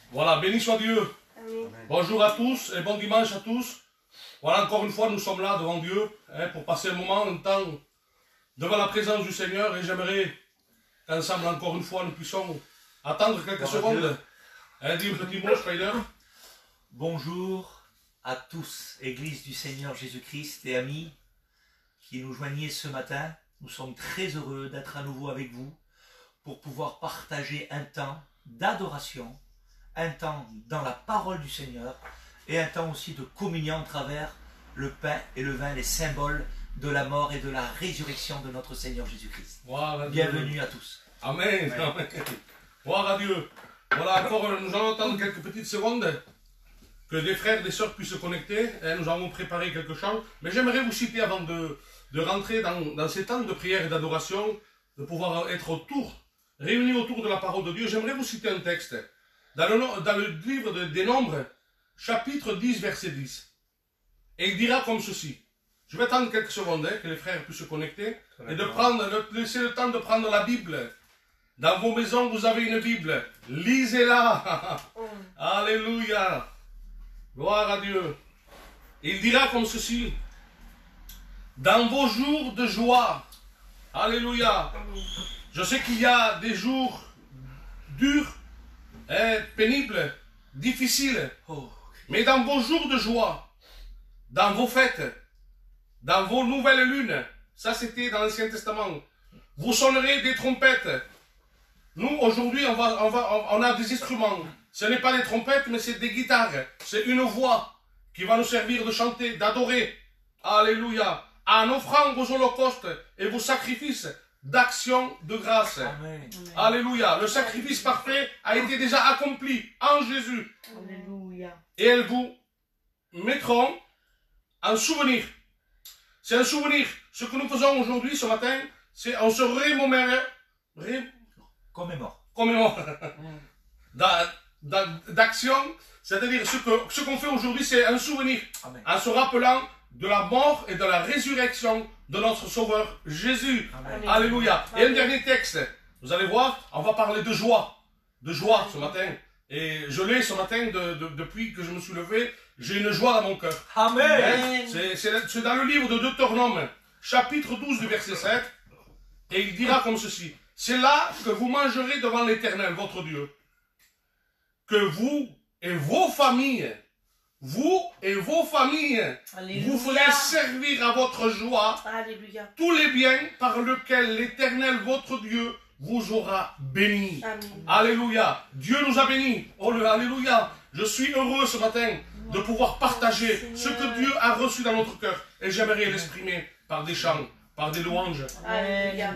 Voilà, béni soit Dieu. Amen. Bonjour à tous et bon dimanche à tous. Voilà, encore une fois, nous sommes là devant Dieu pour passer un moment, un temps devant la présence du Seigneur. Et j'aimerais qu'ensemble, encore une fois, nous puissions attendre quelques secondes. Dis un petit mot, Spider. Bonjour à tous, Église du Seigneur Jésus-Christ et amis qui nous joignez ce matin. Nous sommes très heureux d'être à nouveau avec vous pour pouvoir partager un temps d'adoration, un temps dans la parole du Seigneur et un temps aussi de communion à travers le pain et le vin, les symboles de la mort et de la résurrection de notre Seigneur Jésus-Christ. Voilà, bienvenue à tous. Amen. Amen. Gloire à Dieu. Voilà, encore, nous allons attendre quelques petites secondes que des frères et des sœurs puissent se connecter. Nous avons préparé quelque chose. Mais j'aimerais vous citer avant de rentrer dans ces temps de prière et d'adoration, de pouvoir être réunis autour de la parole de Dieu. J'aimerais vous citer un texte dans le livre des Nombres, chapitre 10, verset 10. Et il dira comme ceci. Je vais attendre quelques secondes que les frères puissent se connecter et de laisser le temps de prendre la Bible. Dans vos maisons, vous avez une Bible. Lisez-la. Alléluia. Gloire à Dieu. Il dira comme ceci. Dans vos jours de joie. Alléluia. Je sais qu'il y a des jours durs, pénibles, difficiles. Mais dans vos jours de joie, dans vos fêtes, dans vos nouvelles lunes, ça c'était dans l'Ancien Testament, vous sonnerez des trompettes. Nous, aujourd'hui, on a des instruments. Ce n'est pas des trompettes, mais c'est des guitares. C'est une voix qui va nous servir de chanter, d'adorer. Alléluia. En offrant vos holocaustes et vos sacrifices d'action de grâce. Amen. Alléluia. Le sacrifice parfait a été déjà accompli en Jésus. Alléluia. Et elles vous mettront en souvenir. C'est un souvenir. Ce que nous faisons aujourd'hui, ce matin, c'est on se commémore d'action, c'est-à-dire ce qu'on fait aujourd'hui, c'est un souvenir. Amen. En se rappelant de la mort et de la résurrection de notre Sauveur Jésus. Amen. Alléluia. Amen. Et un dernier texte. Vous allez voir, on va parler de joie. De joie ce matin. Et je l'ai ce matin, depuis que je me suis levé, j'ai une joie dans mon cœur. Amen. C'est dans le livre de Deutéronome, chapitre 12 du verset 7. Et il dira comme ceci. C'est là que vous mangerez devant l'Éternel, votre Dieu. Que vous et vos familles, Alléluia. vous ferez servir à votre joie Alléluia. tous les biens par lesquels l'Éternel, votre Dieu, vous aura béni. Amen. Alléluia. Dieu nous a bénis. Oh, alléluia. Je suis heureux ce matin de pouvoir partager ce que Dieu a reçu dans notre cœur. Et j'aimerais l'exprimer par des chants, par des louanges. Alléluia.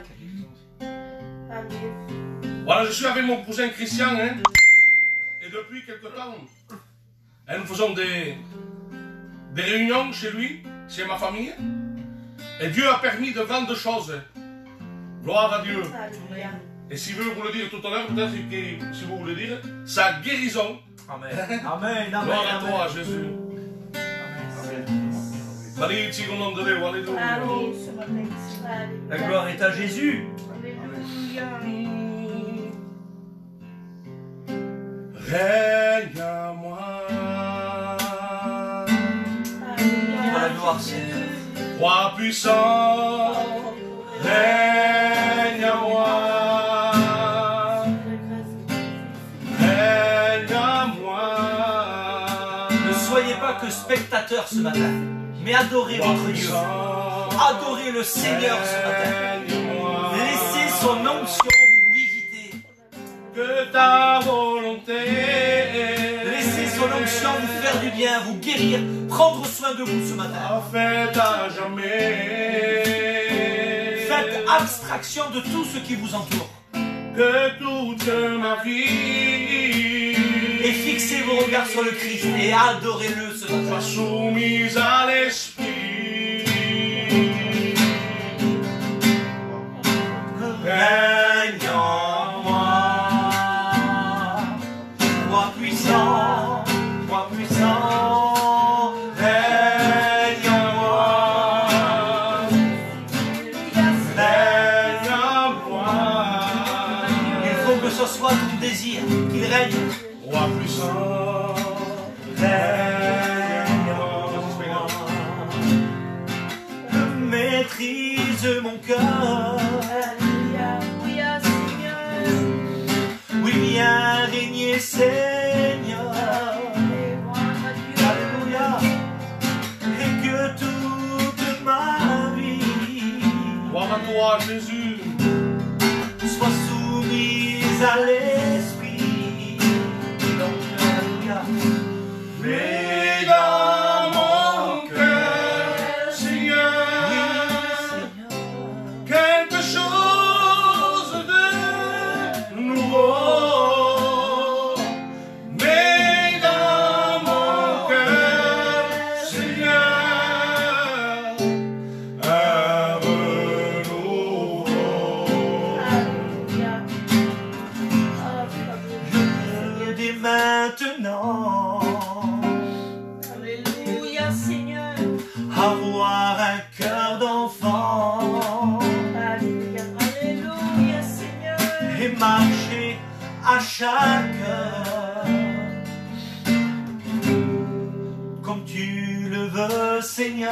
Amen. Voilà, je suis avec mon cousin Christian. Et depuis quelque temps, nous faisons des réunions chez lui, chez ma famille. Et Dieu a permis de grandes choses. Gloire à Dieu. Alléluia. Et si veut vous le dire tout à l'heure, peut-être que si vous voulez dire, sa guérison. Amen. Amen. Gloire à Amen. toi, Jésus. Maledicti au nom de Dieu, alléluia. Amen. Ce matin. Alléluia. La gloire est à Jésus. Alléluia. Règne à moi. Pour la gloire, Seigneur. Roi puissant, règne à moi. Règne à moi. Ne soyez pas que spectateurs ce matin, mais adorez votre Dieu. Adorez le Seigneur ce matin. Laissez son onction vous visiter. Que ta volonté. Laissez son onction vous faire du bien, vous guérir, prendre soin de vous ce matin. Fait à jamais. Faites abstraction de tout ce qui vous entoure. Que toute ma vie. Et fixez vos regards sur le Christ et adorez-le ce matin. Sois soumise à l'esprit. Règne en moi. Roi puissant, Règne en moi. Règne en moi. il faut que ce soit ton désir qu'il règne. Roi puissant, règne en moi. Maîtrise mon cœur. Alléluia, oui, Seigneur. Oui, viens régner, Seigneur. Alléluia. Et que toute ma vie gloire à toi, Jésus. soit soumise à l'Esprit. Alléluia. Mais dans mon cœur, Seigneur, quelque chose de nouveau. Mais dans mon cœur, Seigneur, un renouveau. Alléluia. Dès maintenant, Alléluia, Seigneur. avoir un cœur d'enfant Alléluia, Alléluia, Seigneur. et marcher à chaque heure comme tu le veux, Seigneur.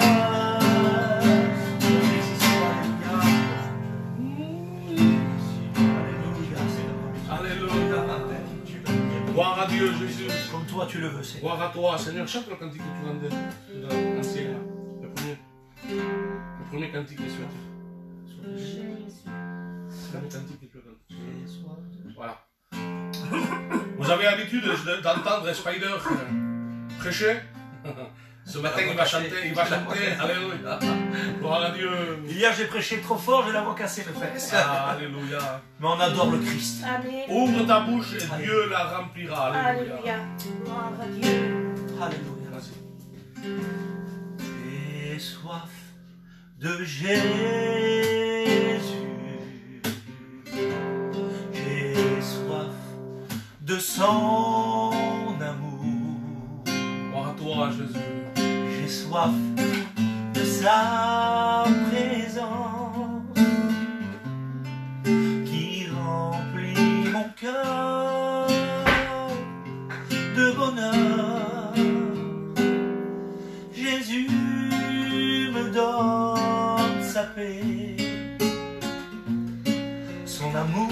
Alléluia. Gloire à Dieu, Jésus. Comme toi tu le veux, Seigneur. Gloire à toi, Seigneur. Chante le cantique que tu rendais dans l'ancien, là. Le premier cantique que tu as. Le premier cantique que tu as. Voilà. Vous avez l'habitude d'entendre Spider prêcher. Ce matin, il va chanter. Alléluia. Gloire à Dieu. Hier j'ai prêché trop fort, j'ai la voix cassée, le frère. Alléluia. Mais on adore le Christ. Amen. Ouvre ta bouche et Dieu la remplira. Alléluia. Alléluia. Gloire à Dieu. Alléluia. Vas-y. J'ai soif de Jésus. J'ai soif de son amour. Gloire à toi, Jésus. J'ai soif de sa présence qui remplit mon cœur de bonheur. Jésus me donne sa paix, son amour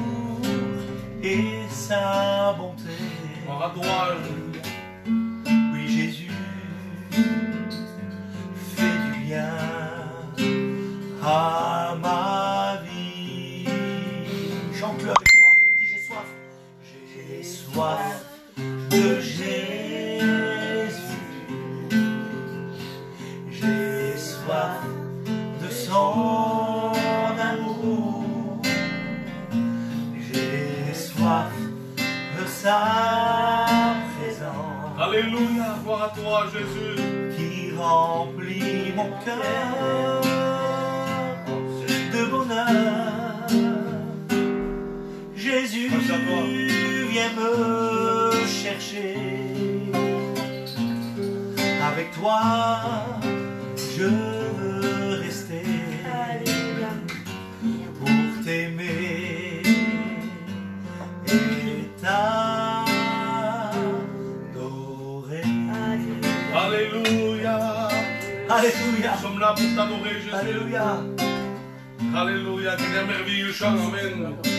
et sa bonté. Gloire à toi, Jésus. Oui, Jésus fait du bien à ma vie. Chante-le avec moi. Dis j'ai soif. J'ai soif de Jésus. J'ai soif de son amour. J'ai soif de sa présence. Alléluia. Gloire à toi, Jésus. Qui remplit mon cœur de bonheur. Jésus Merci à toi. viens me chercher. Avec toi, je veux rester Alléluia. pour t'aimer et t'adorer. Alléluia. Alléluia. Nous sommes là pour t'adorer, Jésus. Alléluia. Alléluia. Quel un merveilleux chant. Amen.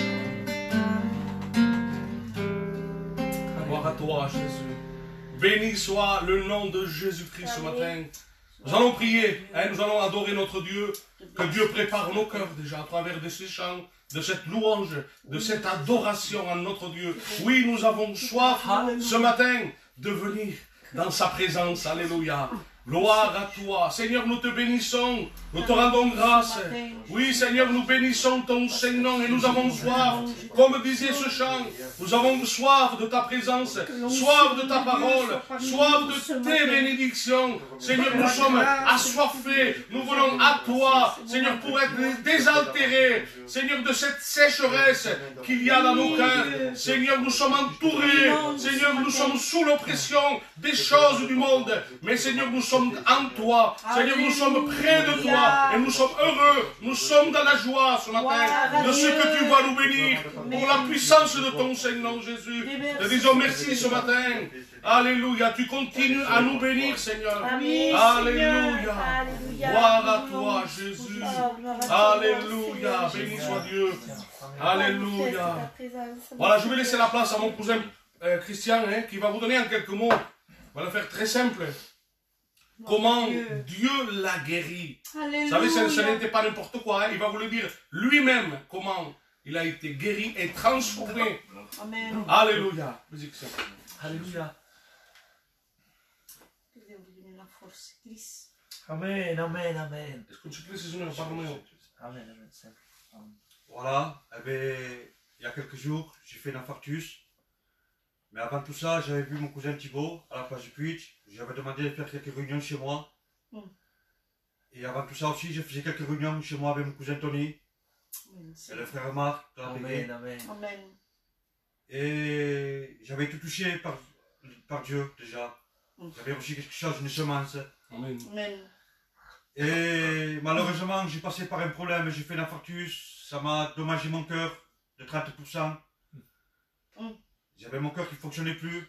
Gloire à toi, Jésus. Béni soit le nom de Jésus-Christ ce matin. Nous allons prier, hein, nous allons adorer notre Dieu. Que Dieu prépare nos cœurs déjà à travers de ces chants, de cette louange, de cette adoration à notre Dieu. Oui, nous avons soif ce matin de venir dans sa présence. Alléluia. Gloire à toi. Seigneur, nous te bénissons. Nous te rendons grâce. Oui, Seigneur, nous bénissons ton Saint-Nom et nous avons soif. Comme disait ce chant, nous avons soif de ta présence, soif de ta parole, soif de tes bénédictions. Seigneur, nous sommes assoiffés. Nous venons à toi, Seigneur, pour être désaltérés. Seigneur, de cette sécheresse qu'il y a dans nos cœurs. Seigneur, nous sommes entourés. Seigneur, Seigneur, nous sommes sous l'oppression des choses du monde. Mais Seigneur, nous sommes en toi. Seigneur, nous sommes près de toi. Et nous sommes heureux. Nous sommes dans la joie ce matin de ce que tu vas nous bénir. Pour la puissance de ton Seigneur Jésus. Te disons merci ce matin. Alléluia. Tu continues à nous bénir, Seigneur. Alléluia. Gloire à toi, Jésus. Alléluia. Béni soit Dieu. Alléluia. Voilà, je vais laisser la place à mon cousin Christian, hein, qui va vous donner en quelques mots. On va le faire très simple. Comment Dieu l'a guéri. Vous savez, ce n'était pas n'importe quoi. Hein. Il va vous le dire lui-même comment il a été guéri et transformé. Amen. Alléluia. Alléluia. Force, Amen, amen, amen. Est-ce que tu peux saisonner le Parlement? Amen, amen, simple. Amen. Voilà, eh bien, il y a quelques jours, j'ai fait un infarctus. Mais avant tout ça, j'avais vu mon cousin Thibaut à la place du Puig. J'avais demandé de faire quelques réunions chez moi. Et avant tout ça aussi, je faisais quelques réunions chez moi avec mon cousin Tony. Et le frère Marc. Amen, amen. Amen. Et j'avais tout touché par Dieu déjà. J'avais reçu quelque chose, une semence. Amen. Amen. Et malheureusement, j'ai passé par un problème, j'ai fait un infarctus, ça m'a dommagé mon cœur de 30%. J'avais mon cœur qui ne fonctionnait plus.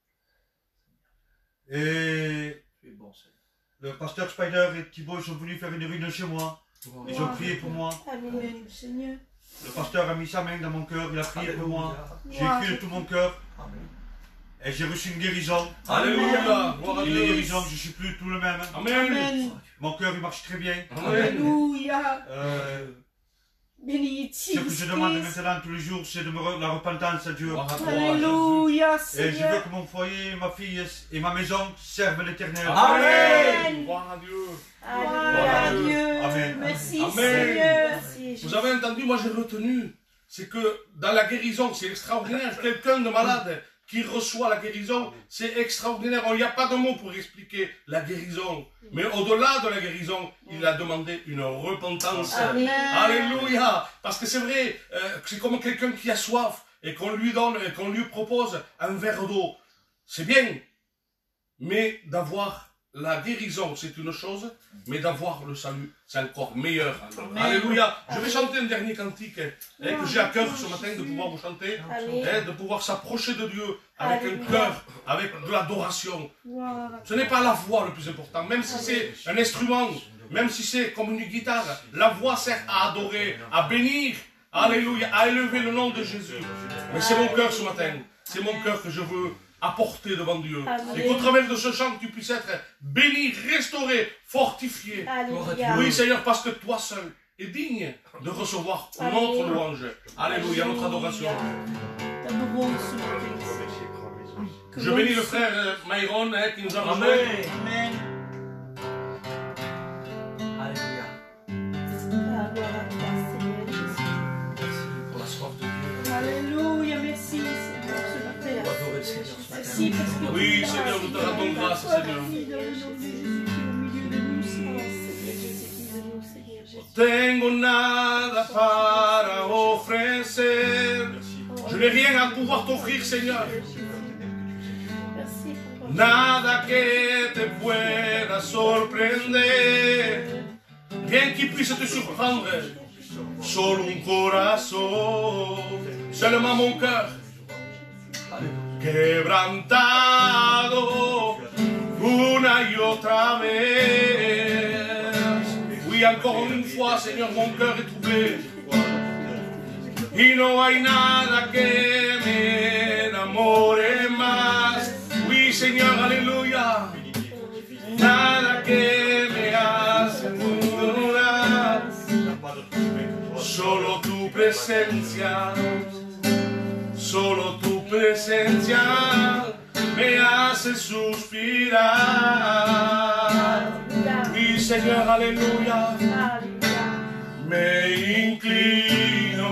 Et Tu es bon, Seigneur. le pasteur Spider et Thibaut sont venus faire une réunion chez moi. Ils ont prié pour moi. Amen, Seigneur. Le pasteur a mis sa main dans mon cœur, il a prié pour moi. J'ai Wow. écrit de tout mon cœur Amen. et j'ai reçu une guérison. Alléluia. Gloire à Et la Dieu. guérison, je ne suis plus tout le même. Amen. Amen. Mon cœur, il marche très bien. Amen. Alléluia. Béni Ce que je demande Christ. maintenant tous les jours, c'est de la repentance à Dieu. Gloire à toi, Alléluia, Et je veux Seigneur. que mon foyer, ma fille et ma maison servent l'Éternel. Amen. Gloire à Dieu. Alléluia, Dieu. Amen. Merci, Amen. Seigneur. Vous avez entendu, moi j'ai retenu, c'est que dans la guérison, c'est extraordinaire, quelqu'un de malade qui reçoit la guérison, c'est extraordinaire. Il n'y a pas de mots pour expliquer la guérison. Mais au-delà de la guérison, il a demandé une repentance. Amen. Alléluia. Parce que c'est vrai, c'est comme quelqu'un qui a soif et qu'on lui donne, et qu'on lui propose un verre d'eau. C'est bien, mais d'avoir la guérison, c'est une chose, mais d'avoir le salut, c'est encore meilleur. Amen. Alléluia. Je vais chanter un dernier cantique que j'ai à cœur ce matin de pouvoir vous chanter, Amen. de pouvoir s'approcher de Dieu avec un Alléluia. cœur, avec de l'adoration. Wow. Ce n'est pas la voix le plus important, même si c'est un instrument, même si c'est comme une guitare, la voix sert à adorer, à bénir, alléluia, à élever le nom de Jésus. Mais c'est mon cœur ce matin, c'est mon cœur que je veux apporter devant Dieu. Amen. Et qu'au travers de ce chant, tu puisses être béni, restauré, fortifié. Alléluia. Oui Seigneur, parce que toi seul es digne de recevoir notre louange. Alléluia, notre adoration. T'adorons ce matin. Je bénis le frère Myron qui nous a rejoint. Amen. Amen. Alléluia. Ah, gloire à toi, Seigneur Jésus. Merci pour la soif de Dieu. Alléluia, merci Seigneur ce matin. Pour adorer le Seigneur ce matin. Merci parce que Oui, tu es Seigneur, là, nous te rendons grâce, Toi, Seigneur. fille dans le nom de Jésus qui est au milieu de nous, Seigneur. Seigneur Jésus, guide-nous, Seigneur Jésus. Tengo nada para ofrecer. Je n'ai rien à pouvoir t'offrir, Seigneur. Merci pour ton Nada que te pueda sorprender. Rien qui puisse te surprendre. Solo un corazón. Seulement mon cœur. Quebrantado una y otra vez. Oui, encore une fois, Seigneur, mon cœur est troublé. Y no hay nada que me enamore más. Oui, Señor, aleluya. Nada que me hace dudar. Solo tu presencia. Solo tu presencia me hace suspirar. Mi Señor, aleluya, me inclino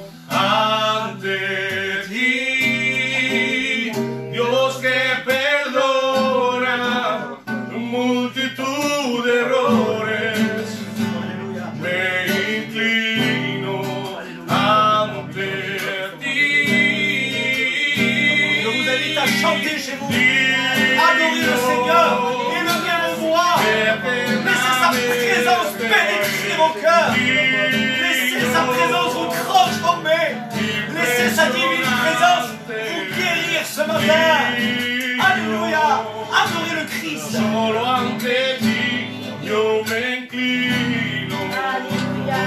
ante ti, Dios que perdona multitud de errores. Me inclino ante ti. Je vous invite à chanter chez vous. Adorez le Seigneur, élevez vos voix. Laissez sa présence pénétrer vos cœurs. Laissez sa présence vous transformer. Laissez sa divine présence vous guérir ce matin. Alléluia. Adorez le Christ. Solo ante ti yo me inclino. Alléluia.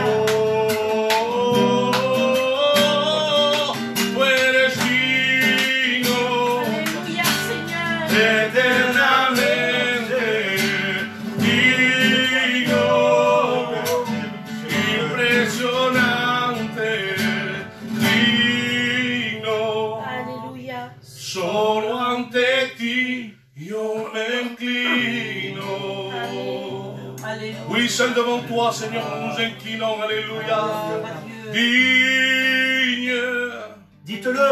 Tú eres digno Alléluia, Seigneur. eternamente digno, impresionante, digno. Alléluia. Solo ante ti yo me inclino. Alléluia. Oui, seul devant toi, Seigneur, nous nous inclinons. Alléluia. Digne, Dites-le.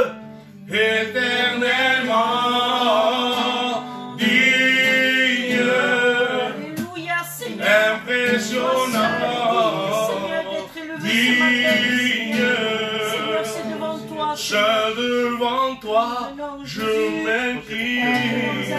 éternellement digne, Alléluia, Seigneur. impressionnant, Seigneur, d'être élevé ce matin. Seigneur, digne. c'est devant toi. Seul devant toi, je m'incline.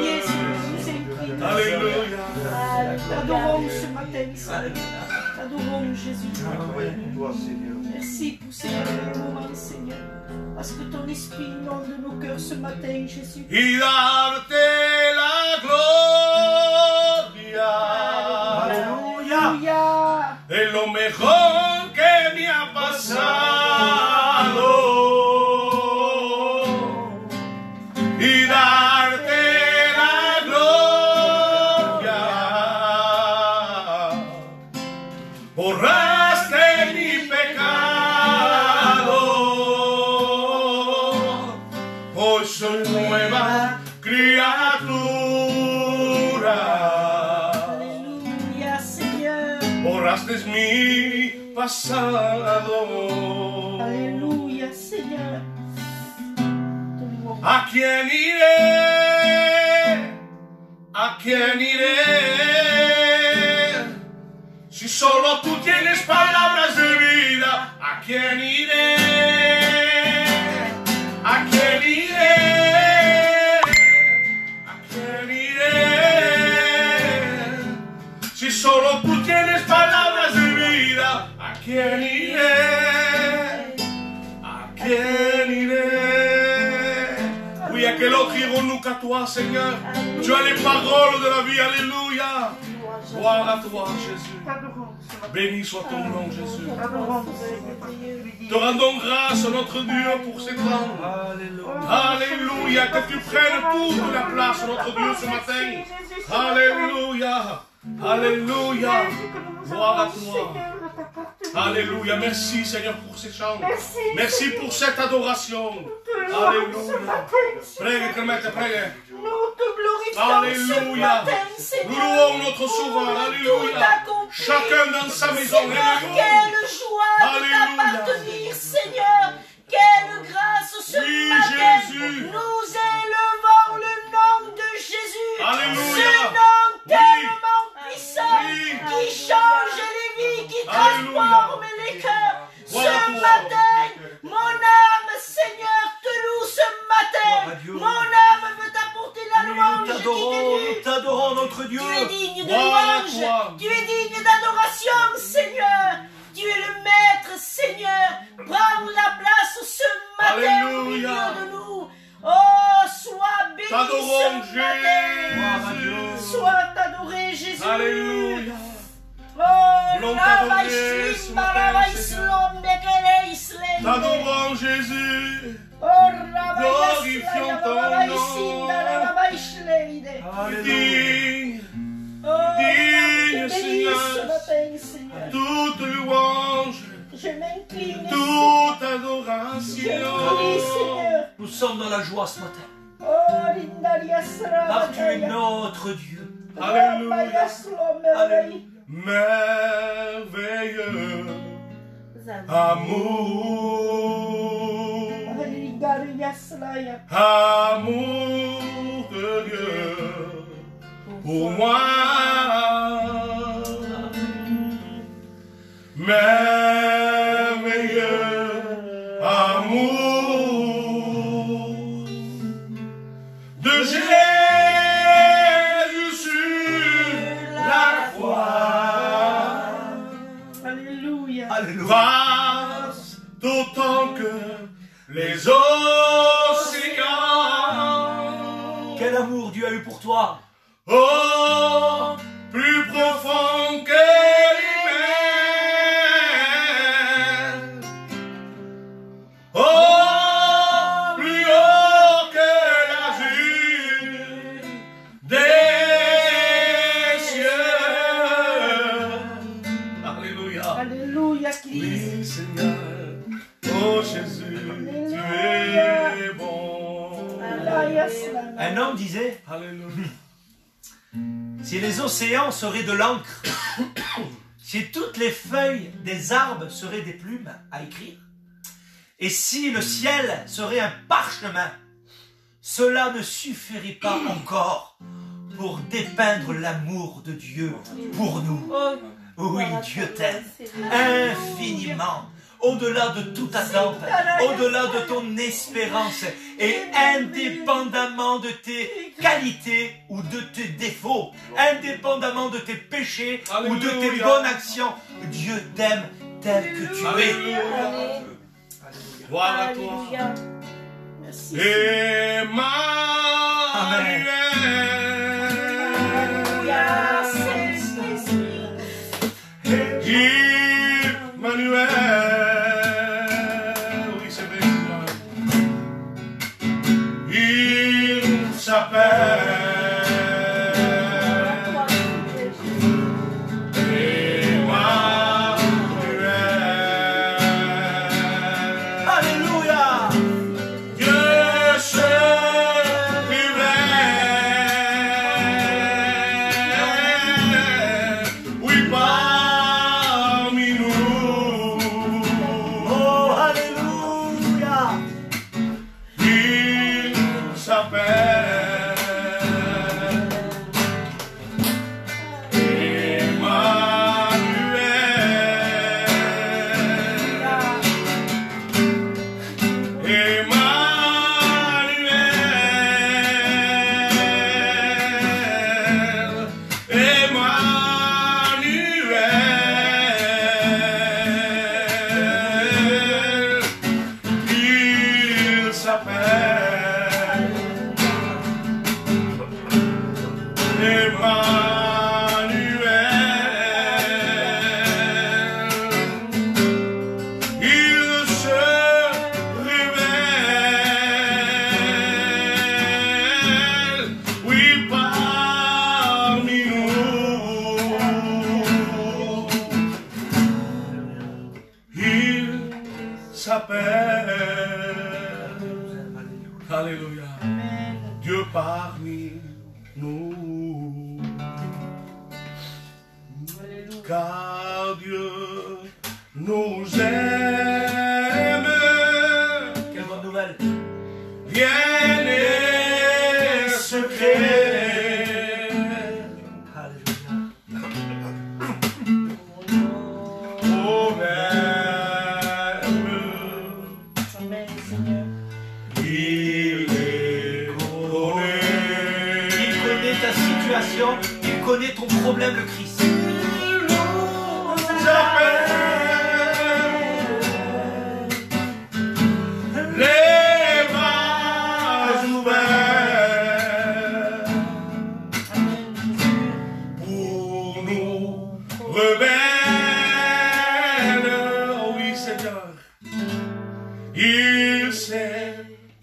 Alléluia. T'adorons ce matin, Seigneur. T'adorons, Jésus. Toi, Seigneur. Merci pour ces moments, Seigneur. Parce que ton esprit inonde nos cœurs ce matin, Jésus. Y darte la gloria. Alléluia. Alléluia. Es lo mejor que me ha pasado. Y darte la gloria. Borraste mi pecado. Hoy soy nueva criatura. Alléluia, Seigneur. Borraste mi pasado. Alléluia, Seigneur. ¿A quién iré? ¿A quién iré? Si solo tú tienes palabras de vida, ¿a quién iré? ¿A quién iré? ¿A quién iré? Si solo tú tienes palabras de vida, ¿a quién iré? ¿A quién iré? Oui, à quel autre irons-nous qu'à toi, Seigneur? Tu as les paroles de la vie, alléluia. Gloire à toi, Jésus. Béni soit ton nom, Jésus. Te rendons grâce, notre Dieu, pour ces temps. Alléluia. Que tu prennes toute la place, notre Dieu, ce matin. Alléluia. Alléluia. Gloire à toi. Alléluia. Merci, Seigneur, pour ces chants. Merci pour cette adoration. Alléluia. Prêgue, Clémente, prêgue. Nous te glorifions ce Alléluia. matin, Nous Seigneur. louons notre Sauveur. Alléluia. Chacun dans sa maison. Seigneur, Alléluia. quelle joie Alléluia. de t'appartenir, Seigneur. Quelle grâce ce Oui, matin. Jésus. Nous élevons le nom de Jésus. Alléluia. Ce nom Oui. tellement puissant Oui. qui change les vies, qui Alléluia. transforme les cœurs. Voilà Ce toi. matin, mon âme, Seigneur, te loue ce matin. Gloire à Dieu. Mon âme veut t'apporter la louange qui Nous t'adorons, notre Dieu. tu es digne de Gloire à louange, toi. tu es digne d'adoration, Seigneur. Tu es le maître, Seigneur. Prends la place ce matin au Alléluia. milieu de nous. Oh, sois béni T'adorons, ce Jésus. matin. Sois adoré, Jésus. Alléluia. Oh, Voulons la t'adorer vaïslim, ce la matin, vaïslom, bekele islem. T'adorons, Jésus. Oh, la Glorifions vaïslim, ton la vaïslim, nom. la vaïsleide. Digne, Oh, Digne, je te bénis Seigneur. ce matin, Seigneur. toute louange, Je m'incline. toute Je adoration. prie, Seigneur. Nous sommes dans la joie ce matin. Oh, Lindalia Sra. Car tu es notre Dieu. Alléluia. Alléluia. Merveilleux amour, amour de Dieu pour moi. Merveilleux amour, Jésus sur la croix. Alléluia. Alléluia. Vaste autant que les océans. Quel amour Dieu a eu pour toi. Oh, plus profond que l'hiver. Oh, plus haut que l'azur des cieux. Alléluia. Alléluia, Christ. Oui, Seigneur. Oh, Jésus, tu es bon. Alléluia. Un homme disait, Alléluia. si les océans seraient de l'encre, si toutes les feuilles des arbres seraient des plumes à écrire, et si le ciel serait un parchemin, cela ne suffirait pas encore pour dépeindre l'amour de Dieu pour nous. Oui, Dieu t'aime infiniment, au-delà de toute attente, au-delà de ton espérance, et indépendamment de tes qualités ou de tes défauts, indépendamment de tes péchés ou de tes bonnes actions, Dieu t'aime tel que tu es. Alléluia. Gloire à toi. Alléluia. Merci. Emmanuel. Alléluia. Saint-Esprit. Emmanuel. Oui, c'est vrai, Seigneur. Il s'appelle Alléluia. Dieu se révèle, oui, parmi nous. Oh, alléluia. Il s'appelle Alléluia. Dieu parmi nous. Car Dieu nous aime. Quelle bonne nouvelle. Rien n'est secret. Alléluia. Oh, même. Amen, Seigneur. Il les connaît. Il connaît ta situation, il connaît ton problème, le Christ. Les bras ouverts pour nous rebelles. Oh oui, Seigneur, il s'est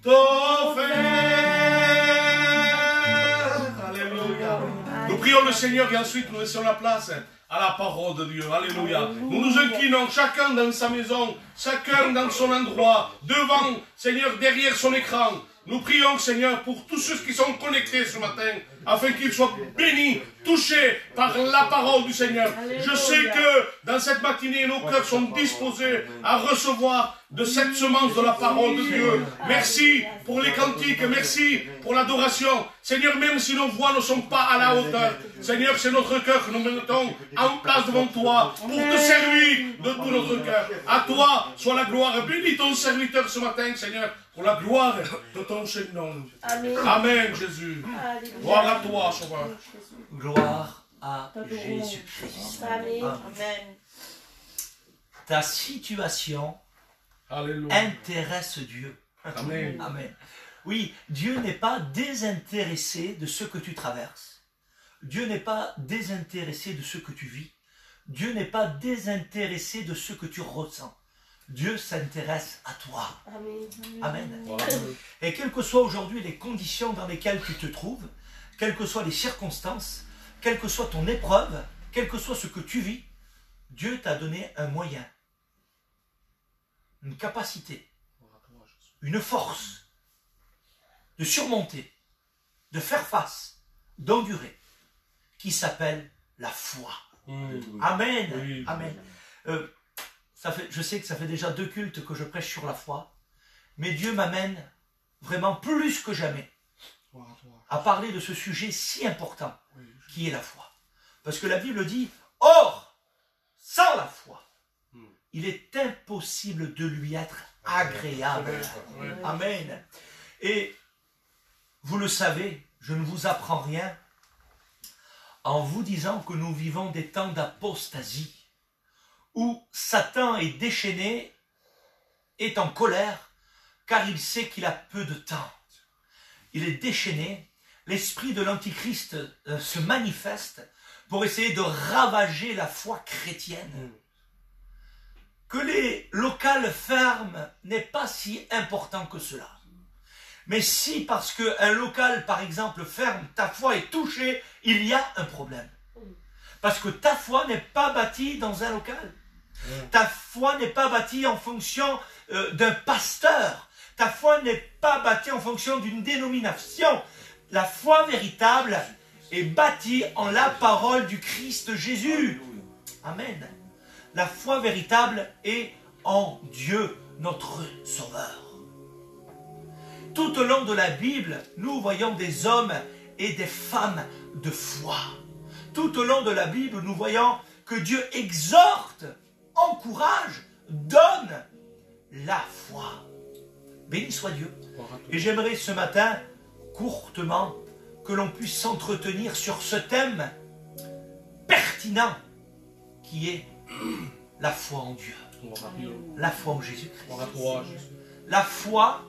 offert. Alléluia. Nous prions le Seigneur et ensuite nous laissons la place à la parole de Dieu. Alléluia. Nous nous inclinons, chacun dans sa maison, chacun dans son endroit, devant, Seigneur, derrière son écran. Nous prions, Seigneur, pour tous ceux qui sont connectés ce matin, afin qu'ils soient bénis, touchés par la parole du Seigneur. Alléluia. Je sais que dans cette matinée, nos cœurs sont disposés à recevoir de cette semence de la parole de Dieu. Merci pour les cantiques, merci pour l'adoration. Seigneur, même si nos voix ne sont pas à la hauteur, Seigneur, c'est notre cœur que nous mettons en place devant toi pour te servir de tout notre cœur. À toi soit la gloire. Bénis ton serviteur ce matin, Seigneur, pour la gloire de ton Seigneur. Amen. Amen, Jésus. Alléluia. Gloire à toi, Sauveur. Gloire à T'adorons. Jésus-Christ. Amen. Amen. Amen. Ta situation Alléluia. intéresse Dieu. Amen. Amen. Oui, Dieu n'est pas désintéressé de ce que tu traverses. Dieu n'est pas désintéressé de ce que tu vis. Dieu n'est pas désintéressé de ce que tu ressens. Dieu s'intéresse à toi. Amen. Amen. Voilà. Et quelles que soient aujourd'hui les conditions dans lesquelles tu te trouves, quelles que soient les circonstances, quelle que soit ton épreuve, quel que soit ce que tu vis, Dieu t'a donné un moyen, une capacité, une force de surmonter, de faire face, d'endurer, qui s'appelle la foi. Amen. Oui. Amen. Je sais que ça fait déjà 2 cultes que je prêche sur la foi, mais Dieu m'amène vraiment plus que jamais Gloire à toi. à parler de ce sujet si important Oui. qui est la foi. Parce que la Bible dit, or, sans la foi, il est impossible de lui être agréable. Amen. Amen. Et vous le savez, je ne vous apprends rien en vous disant que nous vivons des temps d'apostasie, où Satan est déchaîné, est en colère, car il sait qu'il a peu de temps. Il est déchaîné, l'esprit de l'Antichrist se manifeste pour essayer de ravager la foi chrétienne. Que les locales ferment n'est pas si important que cela. Mais si parce qu'un local, par exemple, ferme, ta foi est touchée, il y a un problème. Parce que ta foi n'est pas bâtie dans un local. Ta foi n'est pas bâtie en fonction d'un pasteur. Ta foi n'est pas bâtie en fonction d'une dénomination. La foi véritable est bâtie en la parole du Christ Jésus. Amen. La foi véritable est en Dieu, notre Sauveur. Tout au long de la Bible, nous voyons des hommes et des femmes de foi. Tout au long de la Bible, nous voyons que Dieu exhorte, encourage, donne la foi. Béni soit Dieu. Et j'aimerais ce matin, courtement, que l'on puisse s'entretenir sur ce thème pertinent qui est la foi en Dieu. La foi en Jésus-Christ. Gloire à toi, Jésus. La foi,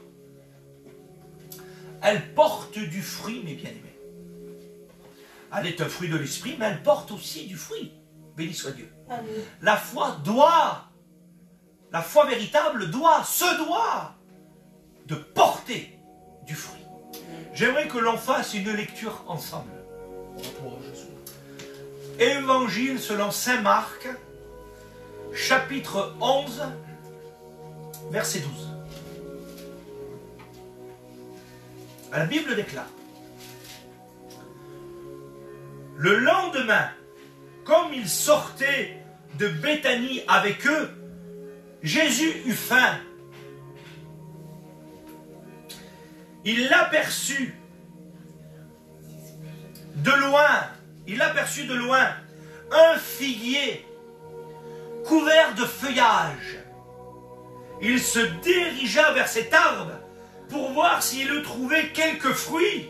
elle porte du fruit, mes bien-aimés. Elle est un fruit de l'esprit, mais elle porte aussi du fruit. Béni soit Dieu. Amen. La foi véritable se doit de porter du fruit. J'aimerais que l'on fasse une lecture ensemble. Gloire à toi, Jésus. Évangile selon saint Marc, chapitre 11, verset 12. La Bible déclare: le lendemain, comme il sortait de Béthanie avec eux, Jésus eut faim. Il l'aperçut de loin, un figuier couvert de feuillage. Il se dirigea vers cet arbre pour voir s'il trouvait quelques fruits.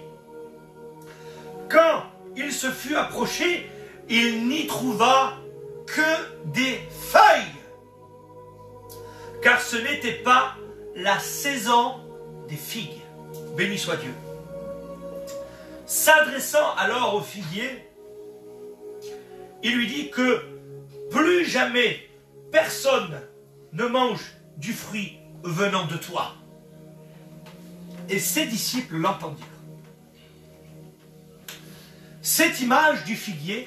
Quand il se fut approché, il n'y trouva que des feuilles, car ce n'était pas la saison des figues. Béni soit Dieu. S'adressant alors au figuier, il lui dit que plus jamais personne ne mange du fruit venant de toi. Et ses disciples l'entendirent. Cette image du figuier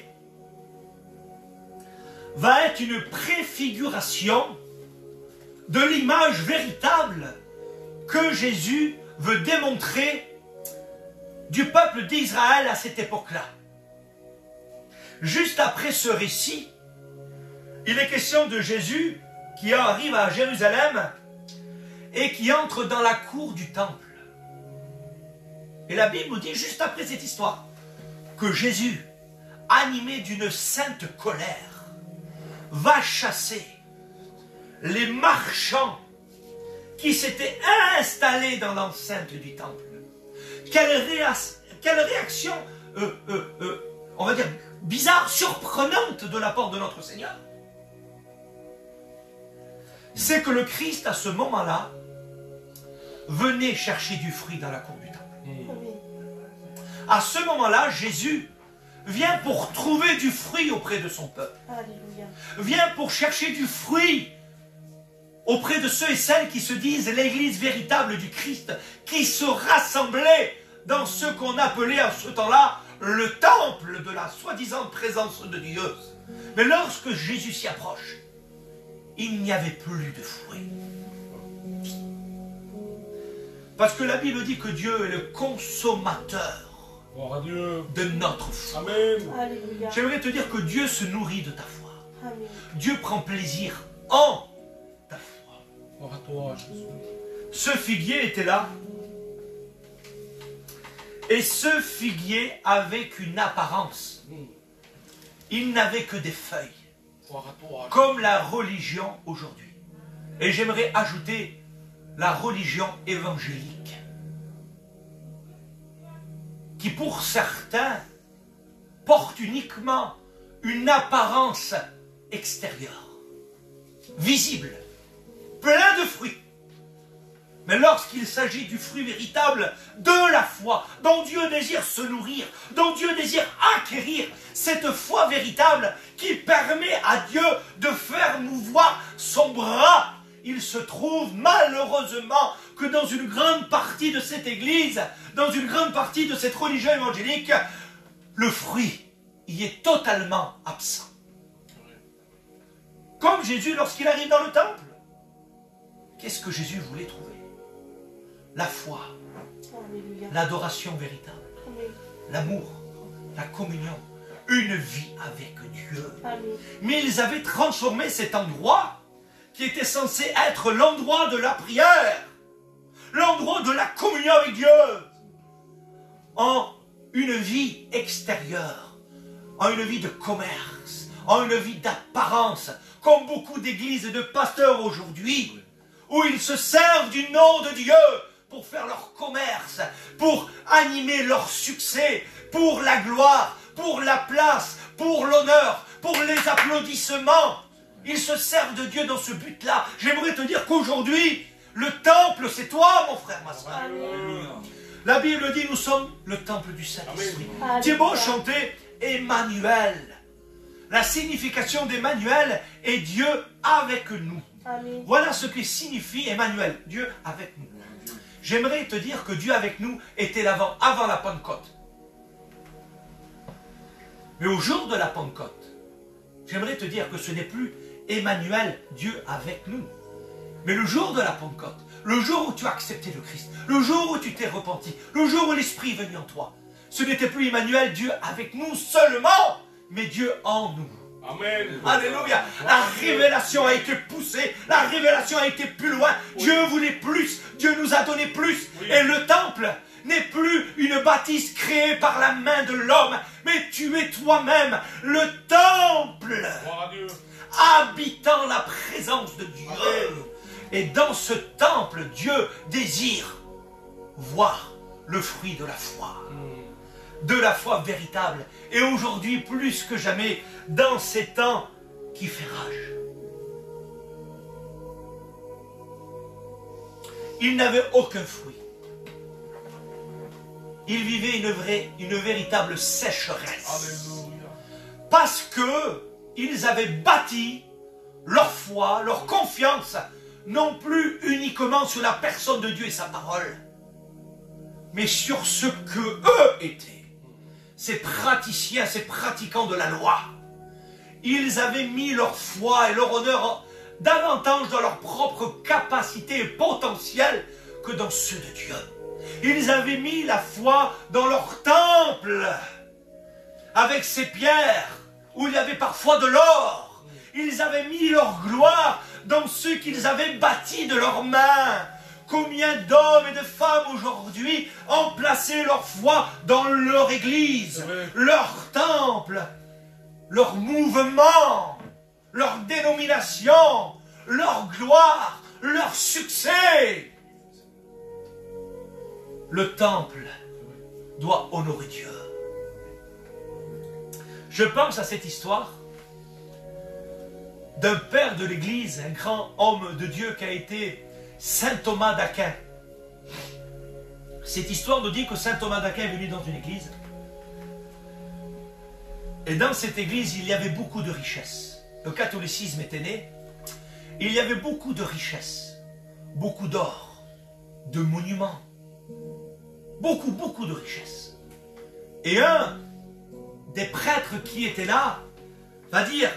va être une préfiguration de l'image véritable que Jésus veut démontrer du peuple d'Israël à cette époque-là. Juste après ce récit, il est question de Jésus qui arrive à Jérusalem et qui entre dans la cour du temple. Et la Bible nous dit, juste après cette histoire, que Jésus, animé d'une sainte colère, va chasser les marchands qui s'était installé dans l'enceinte du temple. Quelle réaction, on va dire, bizarre, surprenante de la part de notre Seigneur. C'est que le Christ, à ce moment-là, venait chercher du fruit dans la cour du temple. À ce moment-là, Jésus vient pour trouver du fruit auprès de son peuple. Alléluia. Vient pour chercher du fruit auprès de ceux et celles qui se disent l'église véritable du Christ, qui se rassemblaient dans ce qu'on appelait à ce temps-là le temple de la soi-disant présence de Dieu. Mais lorsque Jésus s'y approche, il n'y avait plus de fruits. Parce que la Bible dit que Dieu est le consommateur Gloire à Dieu. de notre foi. Amen. Alléluia. J'aimerais te dire que Dieu se nourrit de ta foi. Amen. Dieu prend plaisir en ta foi. Gloire à toi, Jésus. Ce figuier était là. Et ce figuier avait une apparence. Il n'avait que des feuilles. Gloire à toi. Comme la religion aujourd'hui. Et j'aimerais ajouter la religion évangélique. Qui pour certains porte uniquement une apparence extérieure. Visible. Plein de fruits. Mais lorsqu'il s'agit du fruit véritable de la foi, dont Dieu désire se nourrir, dont Dieu désire acquérir, cette foi véritable qui permet à Dieu de faire mouvoir son bras, il se trouve malheureusement que dans une grande partie de cette église, dans une grande partie de cette religion évangélique, le fruit y est totalement absent. Comme Jésus lorsqu'il arrive dans le temple. Qu'est-ce que Jésus voulait trouver? La foi, Alléluia. l'adoration véritable, Amen. l'amour, la communion, une vie avec Dieu. Amen. Mais ils avaient transformé cet endroit qui était censé être l'endroit de la prière, l'endroit de la communion avec Dieu, en une vie extérieure, en une vie de commerce, en une vie d'apparence, comme beaucoup d'églises et de pasteurs aujourd'hui, où ils se servent du nom de Dieu pour faire leur commerce, pour animer leur succès, pour la gloire, pour la place, pour l'honneur, pour les applaudissements. Ils se servent de Dieu dans ce but-là. J'aimerais te dire qu'aujourd'hui, le temple, c'est toi, mon frère, ma soeur. La Bible dit, nous sommes le temple du Saint-Esprit. Thibaut chantait Emmanuel. La signification d'Emmanuel est Dieu avec nous. Amen. Voilà ce que signifie Emmanuel, Dieu avec nous. J'aimerais te dire que Dieu avec nous était avant la Pentecôte. Mais au jour de la Pentecôte, j'aimerais te dire que ce n'est plus Emmanuel, Dieu avec nous. Mais le jour de la Pentecôte, le jour où tu as accepté le Christ, le jour où tu t'es repenti, le jour où l'Esprit est venu en toi, ce n'était plus Emmanuel, Dieu avec nous seulement, mais Dieu en nous. Amen. Alléluia. La révélation a été poussée, la révélation a été plus loin. Dieu voulait plus, Dieu nous a donné plus. Oui. Et le temple n'est plus une bâtisse créée par la main de l'homme, mais tu es toi-même le temple, Gloire à Dieu. habitant la présence de Dieu. Amen. Et dans ce temple, Dieu désire voir le fruit de la foi. De la foi véritable. Et aujourd'hui, plus que jamais, dans ces temps qui fait rage. Il n'avait aucun fruit. Il vivait une véritable sécheresse. Alléluia. Parce que ils avaient bâti leur foi, leur confiance, non plus uniquement sur la personne de Dieu et sa parole, mais sur ce que eux étaient. Ces praticiens, ces pratiquants de la loi, ils avaient mis leur foi et leur honneur davantage dans leur propre capacité et potentiel que dans ceux de Dieu. Ils avaient mis la foi dans leur temple, avec ses pierres, où il y avait parfois de l'or. Ils avaient mis leur gloire dans ce qu'ils avaient bâti de leurs mains. Combien d'hommes et de femmes aujourd'hui ont placé leur foi dans leur église, leur temple, leur mouvement, leur dénomination, leur gloire, leur succès. Le temple doit honorer Dieu. Je pense à cette histoire d'un père de l'Église, un grand homme de Dieu qui a été Saint Thomas d'Aquin. Cette histoire nous dit que Saint Thomas d'Aquin est venu dans une église. Et dans cette église, il y avait beaucoup de richesses. Le catholicisme était né. Il y avait beaucoup de richesses. Beaucoup d'or, de monuments. Beaucoup, beaucoup de richesses. Et un des prêtres qui était là va dire: